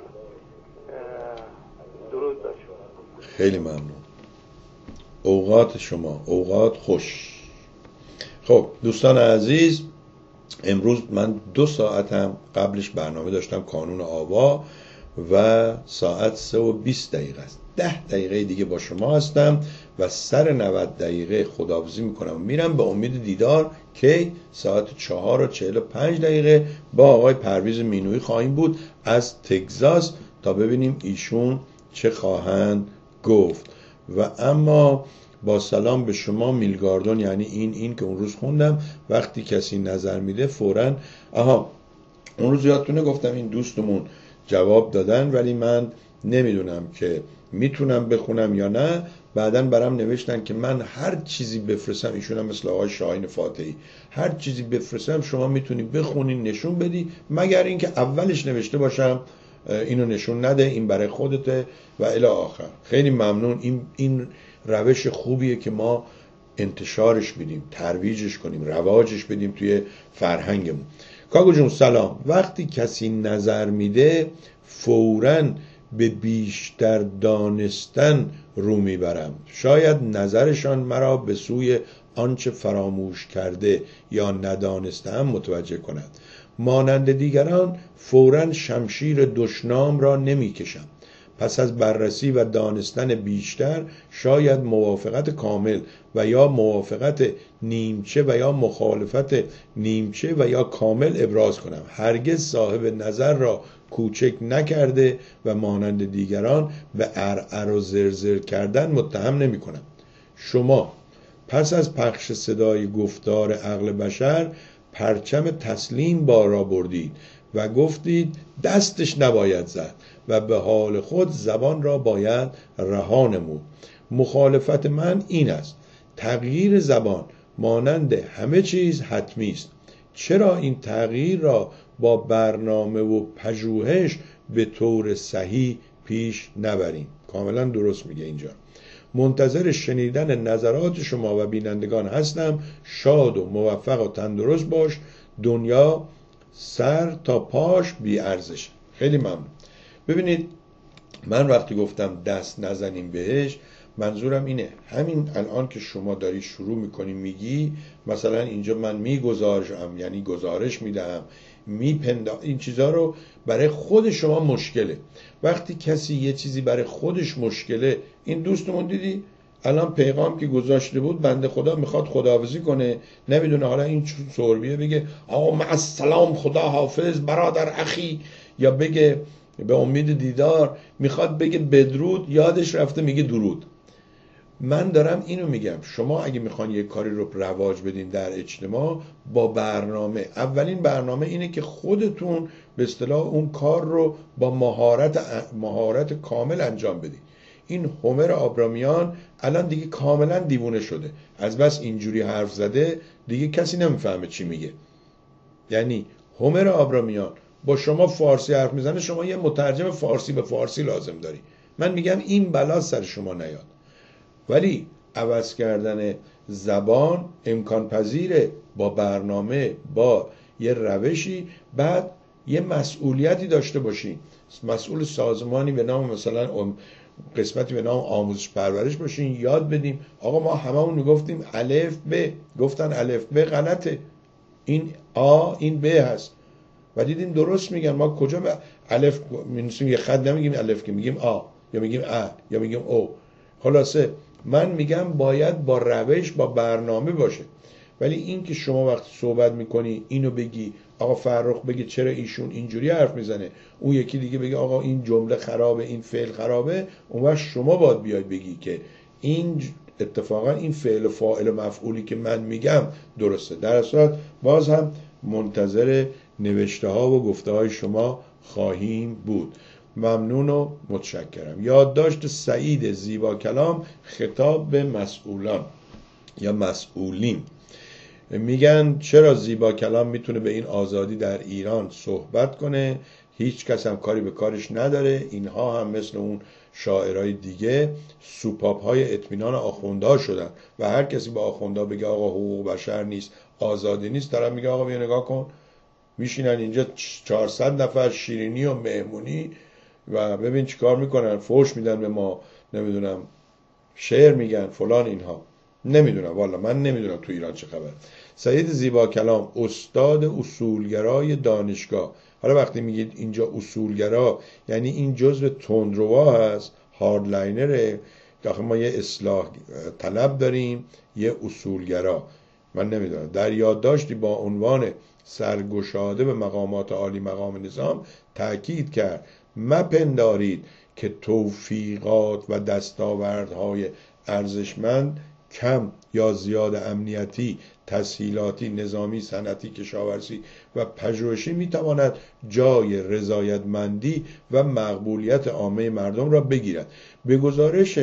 درود بر شما.
خیلی ممنون. اوقات شما اوقات خوش. خب دوستان عزیز، امروز من دو ساعتم قبلش برنامه داشتم کانون آوا و ساعت سه و بیست دقیقه است. ده دقیقه دیگه با شما هستم و سر نود دقیقه خداحافظی میکنم و میرم به امید دیدار که ساعت چهار و چهل و پنج دقیقه با آقای پرویز مینویی خواهیم بود از تگزاس تا ببینیم ایشون چه خواهند گفت. و اما با سلام به شما میلگاردون، یعنی این این که اون روز خوندم وقتی کسی نظر میده فوراً. آها اون روز یادتونه گفتم این دوستمون جواب دادن ولی من نمیدونم که میتونم بخونم یا نه. بعداً برام نوشتن که من هر چیزی بفرستم، ایشون هم مثل آقای شاهین فاتحی، هر چیزی بفرستم شما میتونی بخونین نشون بدی، مگر اینکه اولش نوشته باشم اینو نشون نده، این برای خودته و الی آخر. خیلی ممنون. این این روش خوبیه که ما انتشارش بدیم، ترویجش کنیم، رواجش بدیم توی فرهنگمون. کاگو جون سلام. وقتی کسی نظر میده فوراً به بیشتر دانستن رو میبرم، شاید نظرشان مرا به سوی آنچه فراموش کرده یا ندانسته متوجه کند. مانند دیگران فوراً شمشیر دشنام را نمی کشم. پس از بررسی و دانستن بیشتر شاید موافقت کامل و یا موافقت نیمچه و یا مخالفت نیمچه و یا کامل ابراز کنم. هرگز صاحب نظر را کوچک نکرده و مانند دیگران به ارعر و زرزر کردن متهم نمی کنم. شما پس از پخش صدای گفتار عقل بشر پرچم تسلیم بارا بردید و گفتید دستش نباید زد و به حال خود زبان را باید رها نمود. مخالفت من این است: تغییر زبان مانند همه چیز حتمی است. چرا این تغییر را با برنامه و پژوهش به طور صحیح پیش نبریم؟ کاملا درست میگه اینجا. منتظر شنیدن نظرات شما و بینندگان هستم. شاد و موفق و تندرست باش. دنیا سر تا پاش بی ارزش. خیلی ممنون. ببینید، من وقتی گفتم دست نزنیم بهش، منظورم اینه همین الان که شما داری شروع میکنی میگی مثلا اینجا من میگزارشم، یعنی گزارش میدم، میپندا، این چیزا رو برای خود شما مشکله. وقتی کسی یه چیزی برای خودش مشکله، این دوستمون دیدی الان پیغام که گذاشته بود، بنده خدا میخواد خداحافظی کنه، نمیدونه حالا این سربیه بگه آقا مع السلام خدا حافظ برادر اخی، یا بگه به امید دیدار، میخواد بگه بدرود، یادش رفته میگه درود. من دارم اینو میگم، شما اگه میخوان یه کاری رو رواج بدین در اجتماع با برنامه، اولین برنامه اینه که خودتون به اصطلاح اون کار رو با مهارت مهارت کامل انجام بدین. این هومر آبرامیان الان دیگه کاملا دیوونه شده، از بس اینجوری حرف زده دیگه کسی نمیفهمه چی میگه. یعنی هومر آبرامیان با شما فارسی حرف میزنه، شما یه مترجم فارسی به فارسی لازم داری. من میگم این بلا سر شما نیاد، ولی عوض کردن زبان امکان پذیره با برنامه، با یه روشی. بعد یه مسئولیتی داشته باشین، مسئول سازمانی به نام مثلا قسمتی به نام آموزش پرورش باشین، یاد بدیم. آقا ما هممون میگفتیم الف ب، گفتن الف ب غلطه، این آ این ب هست و دیدیم درست میگن. ما کجا به الف می‌نویسیم یه خط نمیگیم الف، که میگیم آ یا میگیم ا یا میگیم او. خلاصه من میگم باید با روش با برنامه باشه. ولی این که شما وقتی صحبت میکنی اینو بگی آقا فرخ بگه چرا ایشون اینجوری حرف میزنه، اون یکی دیگه بگه آقا این جمله خرابه، این فعل خرابه، اون وقت شما باید بیاید بگی که این اتفاقا این فعل و فاعل و مفعولی که من میگم درسته. در صورت باز هم منتظر نوشته ها و گفته های شما خواهیم بود. ممنون و متشکرم. یادداشت سعید زیبا کلام خطاب به مسئولان یا مسئولین. میگن چرا زیبا کلام میتونه به این آزادی در ایران صحبت کنه، هیچ کس هم کاری به کارش نداره. اینها هم مثل اون شاعرای دیگه سوپاپ های اطمینان آخوندها شدن و هر کسی با آخوندها بگه آقا حقوق بشر نیست، آزادی نیست، طرف میگه آقا بیا نگاه کن، میشینن اینجا چهارصد نفر شیرینی و مهمونی و ببین چی کار میکنن، فوش میدن به ما، نمیدونم شعر میگن فلان. اینها نمیدونم، والا من نمیدونم تو ایران چه خبر. سعید زیبا کلام استاد اصولگرای دانشگاه. حالا وقتی میگید اینجا اصولگرا یعنی این جزء تندروا هست، هاردلاینره، که ما یه اصلاح طلب داریم، یه اصولگرا. من نمیدونم. در یادداشتی با عنوان سرگشاده به مقامات عالی مقام نظام تأکید کرد مپندارید که توفیقات و دستاوردهای ارزشمند کم یا زیاد امنیتی، تسهیلاتی، نظامی، صنعتی، کشاورزی و پژوهشی میتواند جای رضایتمندی و مقبولیت عامه مردم را بگیرد. به گزارش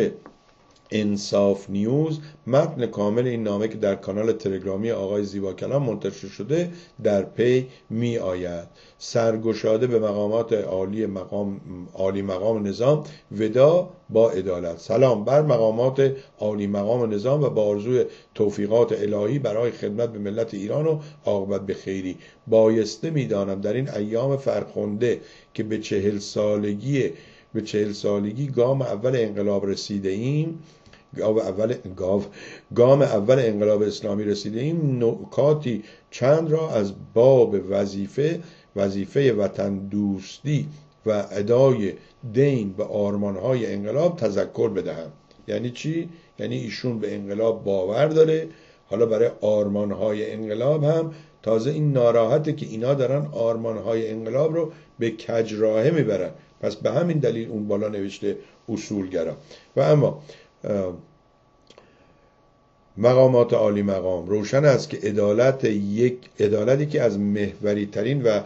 انصاف نیوز متن کامل این نامه که در کانال تلگرامی آقای زیبا کلام منتشر شده در پی می آید. سرگشاده به مقامات عالی مقام عالی مقام نظام، ودا با عدالت. سلام بر مقامات عالی مقام نظام و با آرزوی توفیقات الهی برای خدمت به ملت ایران و عاقبت به خیری. بایسته میدانم در این ایام فرخنده که به چهل سالگی به چهل سالگی گام اول انقلاب رسیده ایم، گام اول گاو گام اول انقلاب اسلامی رسیده ایم، نکاتی چند را از باب وظیفه وظیفه وطن دوستی و ادای دین به آرمانهای انقلاب تذکر بدهم. یعنی چی؟ یعنی ایشون به انقلاب باور داره، حالا برای آرمانهای انقلاب هم تازه این ناراحته که اینا دارن آرمانهای انقلاب رو به کج راهه میبرن، پس به همین دلیل اون بالا نوشته اصولگرا. و اما مقامات عالی مقام روشن است که عدالت یک عدالتی که از محوری ترین و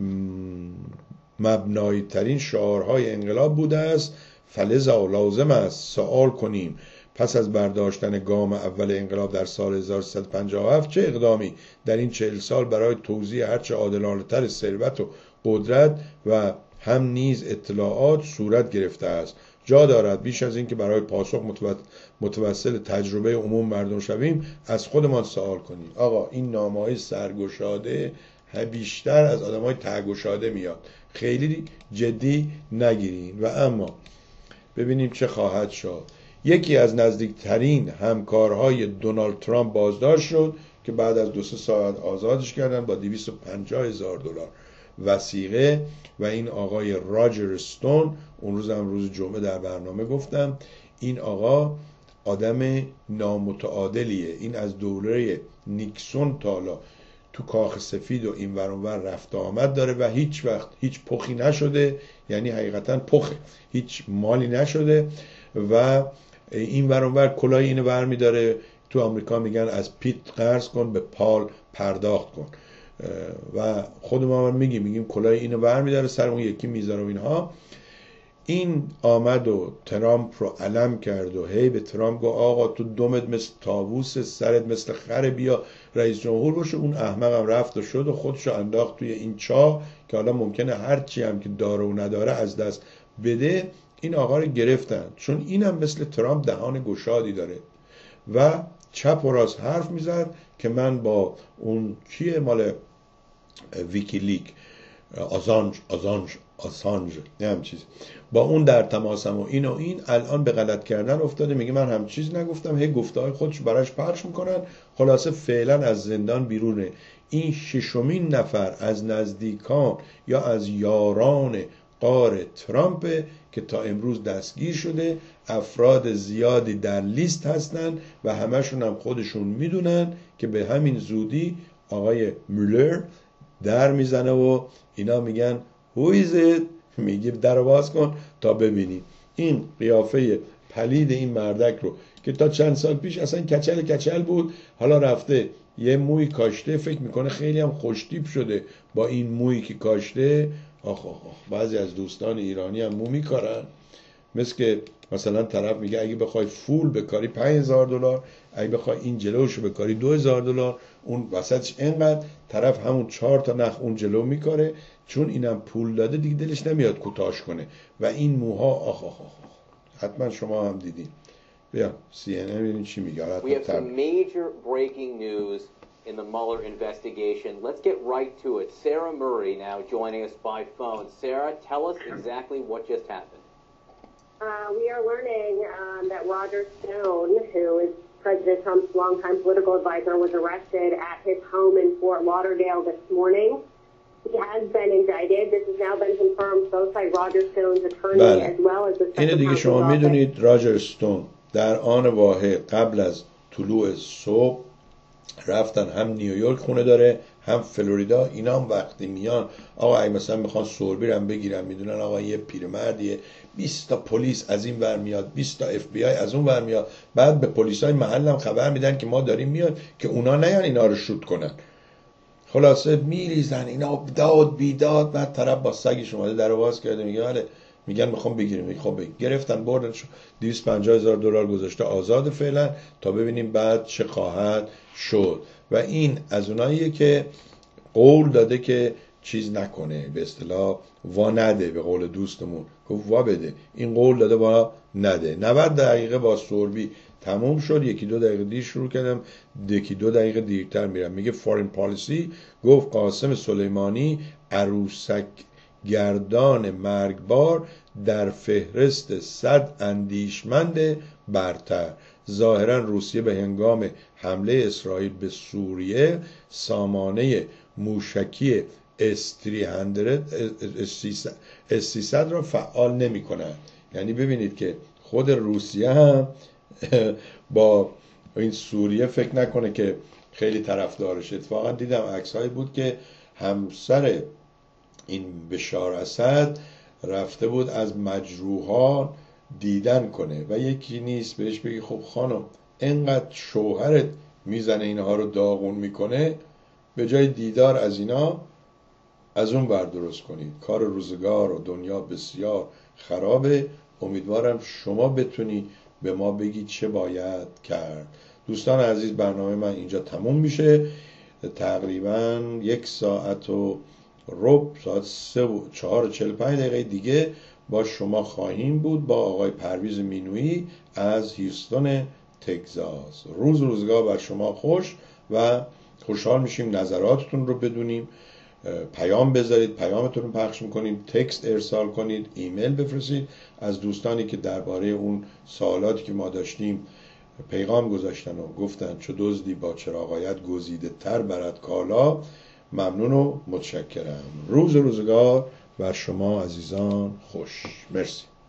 مبنایی ترین شعارهای انقلاب بوده است، فلذا لازم است سوال کنیم پس از برداشتن گام اول انقلاب در سال هزار و سیصد و پنجاه و هفت چه اقدامی در این چهل سال برای توزیع هرچه عادلانه‌تر ثروت و قدرت و هم نیز اطلاعات صورت گرفته است. جا دارد بیش از این که برای پاسخ متوسل تجربه عموم مردم شویم از خودمان سوال کنیم. آقا این نامه‌های سرگشاده بیشتر از آدم‌های ته‌گشاده میاد، خیلی جدی نگیرین. و اما ببینیم چه خواهد شد. یکی از نزدیکترین همکارهای دونالد ترامپ بازداشت شد که بعد از دو سه ساعت آزادش کردن با دویست و پنجاه هزار دلار وثیقه. و این آقای راجر استون، اون روز هم روز جمعه در برنامه گفتم، این آقا آدم نامتعادلیه. این از دوره نیکسون تا حالا تو کاخ سفید و این ور اون ور رفت آمد داره و هیچ وقت هیچ پخی نشده، یعنی حقیقتا پخه، هیچ مالی نشده و این ور اون ور کلاه اینو برمی داره. تو آمریکا میگن از پیت قرض کن به پال پرداخت کن و خود ما میگیم میگیم کلاه اینو برمی داره سر اون یکی میذاره و اینها. این آمد و ترامپ رو علم کرد و هی به ترامپ گفت آقا تو دمت مثل طاووس، سرت مثل خر، بیا رئیس جمهور باشه. اون احمق هم رفت و شد و خودشو انداخت توی این چاه که حالا ممکنه هرچی هم که داره و نداره از دست بده. این آقا رو گرفتن چون اینم مثل ترامپ دهان گشادی داره و چپ و راست حرف میزد که من با اون کیه مال ویکیلیک آزانج آزانج آسانج نه هم چیز با اون در تماسم و این و این الان به غلط کردن افتاده، میگه من هم چیز نگفتم، هی گفته های خودش براش پخش میکنن. خلاصه فعلا از زندان بیرونه. این ششمین نفر از نزدیکان یا از یاران غار ترامپ که تا امروز دستگیر شده. افراد زیادی در لیست هستن و همشون هم خودشون میدونن که به همین زودی آقای مولر در میزنه و اینا میگن Who is it؟ میگه در باز کن تا ببینی. این قیافه پلید این مردک رو که تا چند سال پیش اصلا کچل کچل بود، حالا رفته یه موی کاشته، فکر میکنه خیلی هم خوشتیپ شده با این مویی که کاشته. آخ آخ آخ بعضی از دوستان ایرانی هم مو میکارن، مثل که مثلا طرف میگه اگه بخوای فول بکاری پنج هزار دلار، اگه بخوای این جلوشو بکاری دو هزار دلار، اون وسطش اینقدر، طرف همون چهار تا نخ اون جلو میکاره چون اینم پول داده دیگه دلش نمیاد کوتاش کنه. و این موها آخ آخ آخ حتما شما هم دیدین. بیا سی ان ان ببینید چی میگه.
We have some major breaking news in the Mueller investigation. Let's get right to it. Sarah Murray now joining us by phone. Sarah, tell us exactly what just happened.
Uh, we are learning um, that Roger Stone, who is President Trump's longtime political advisor, was arrested at his home in Fort Lauderdale this morning. He has been indicted. This has now been confirmed both by Roger Stone's attorney
بله.
as well as the
اینه دیگه شما میدونید راجر استون در آن واحد قبل از طلوع صبح رفتن، هم نیویورک خونه داره هم فلوریدا. اینا هم وقتی میان آقا اگه مثلا میخوان سوربی رو هم بگیرن، میدونن آقا یه پیرمردیه، بیست تا پلیس از این ور میاد، بیست تا اف بی آی از اون ور میاد، بعد به پلیسای محل هم خبر میدن که ما داریم میاد که اونا نیان اینا رو شوت کنن. خلاصه میریزن اینا داد بیداد. بعد طرف با سگش اومده در باز کرده میگه بله، میگن میخوام بگیریم. میگه خب بگیر. گرفتن بردن، دویست و پنجاه هزار دلار گذاشته آزاد فعلا تا ببینیم بعد چه خواهد شد. و این از اوناییه که قول داده که چیز نکنه، به اصطلاح وا نده، به قول دوستمون گفت وا بده. این قول داده وا نده. نود دقیقه با سوربی تموم شد. یکی دو دقیقه دیر شروع کردم، یکی دو دقیقه دیرتر میرم. میگه فارین پالیسی گفت قاسم سلیمانی عروسک گردان مرگبار در فهرست صد اندیشمند برتر. ظاهرا روسیه به هنگام حمله اسرائیل به سوریه سامانه موشکی اس سیصد را فعال نمی کند. یعنی ببینید که خود روسیه هم با این سوریه فکر نکنه که خیلی طرفدارش. اتفاقا دیدم عکس‌هایی بود که همسر این بشار اسد رفته بود از مجروحان دیدن کنه و یکی نیست بهش بگی خب خانم اینقدر شوهرت میزنه اینها رو داغون میکنه، به جای دیدار از اینا از اون ور درست کنید. کار روزگار و دنیا بسیار خرابه. امیدوارم شما بتونی به ما بگید چه باید کرد. دوستان عزیز، برنامه من اینجا تموم میشه. تقریبا یک ساعت و ربع، ساعت سه و چهار و چل پنج دقیقه دیگه با شما خواهیم بود با آقای پرویز مینویی از هیوستون تگزاس. روز روزگار بر شما خوش و خوشحال میشیم نظراتتون رو بدونیم. پیام بذارید، پیامتون رو پخش میکنیم، تکست ارسال کنید، ایمیل بفرستید. از دوستانی که درباره اون سوالاتی که ما داشتیم پیغام گذاشتن و گفتن چو دزدی با چراغایت گزیده تر برد کالا، ممنون و متشکرم. روز روزگار بر شما عزیزان خوش. مرسی.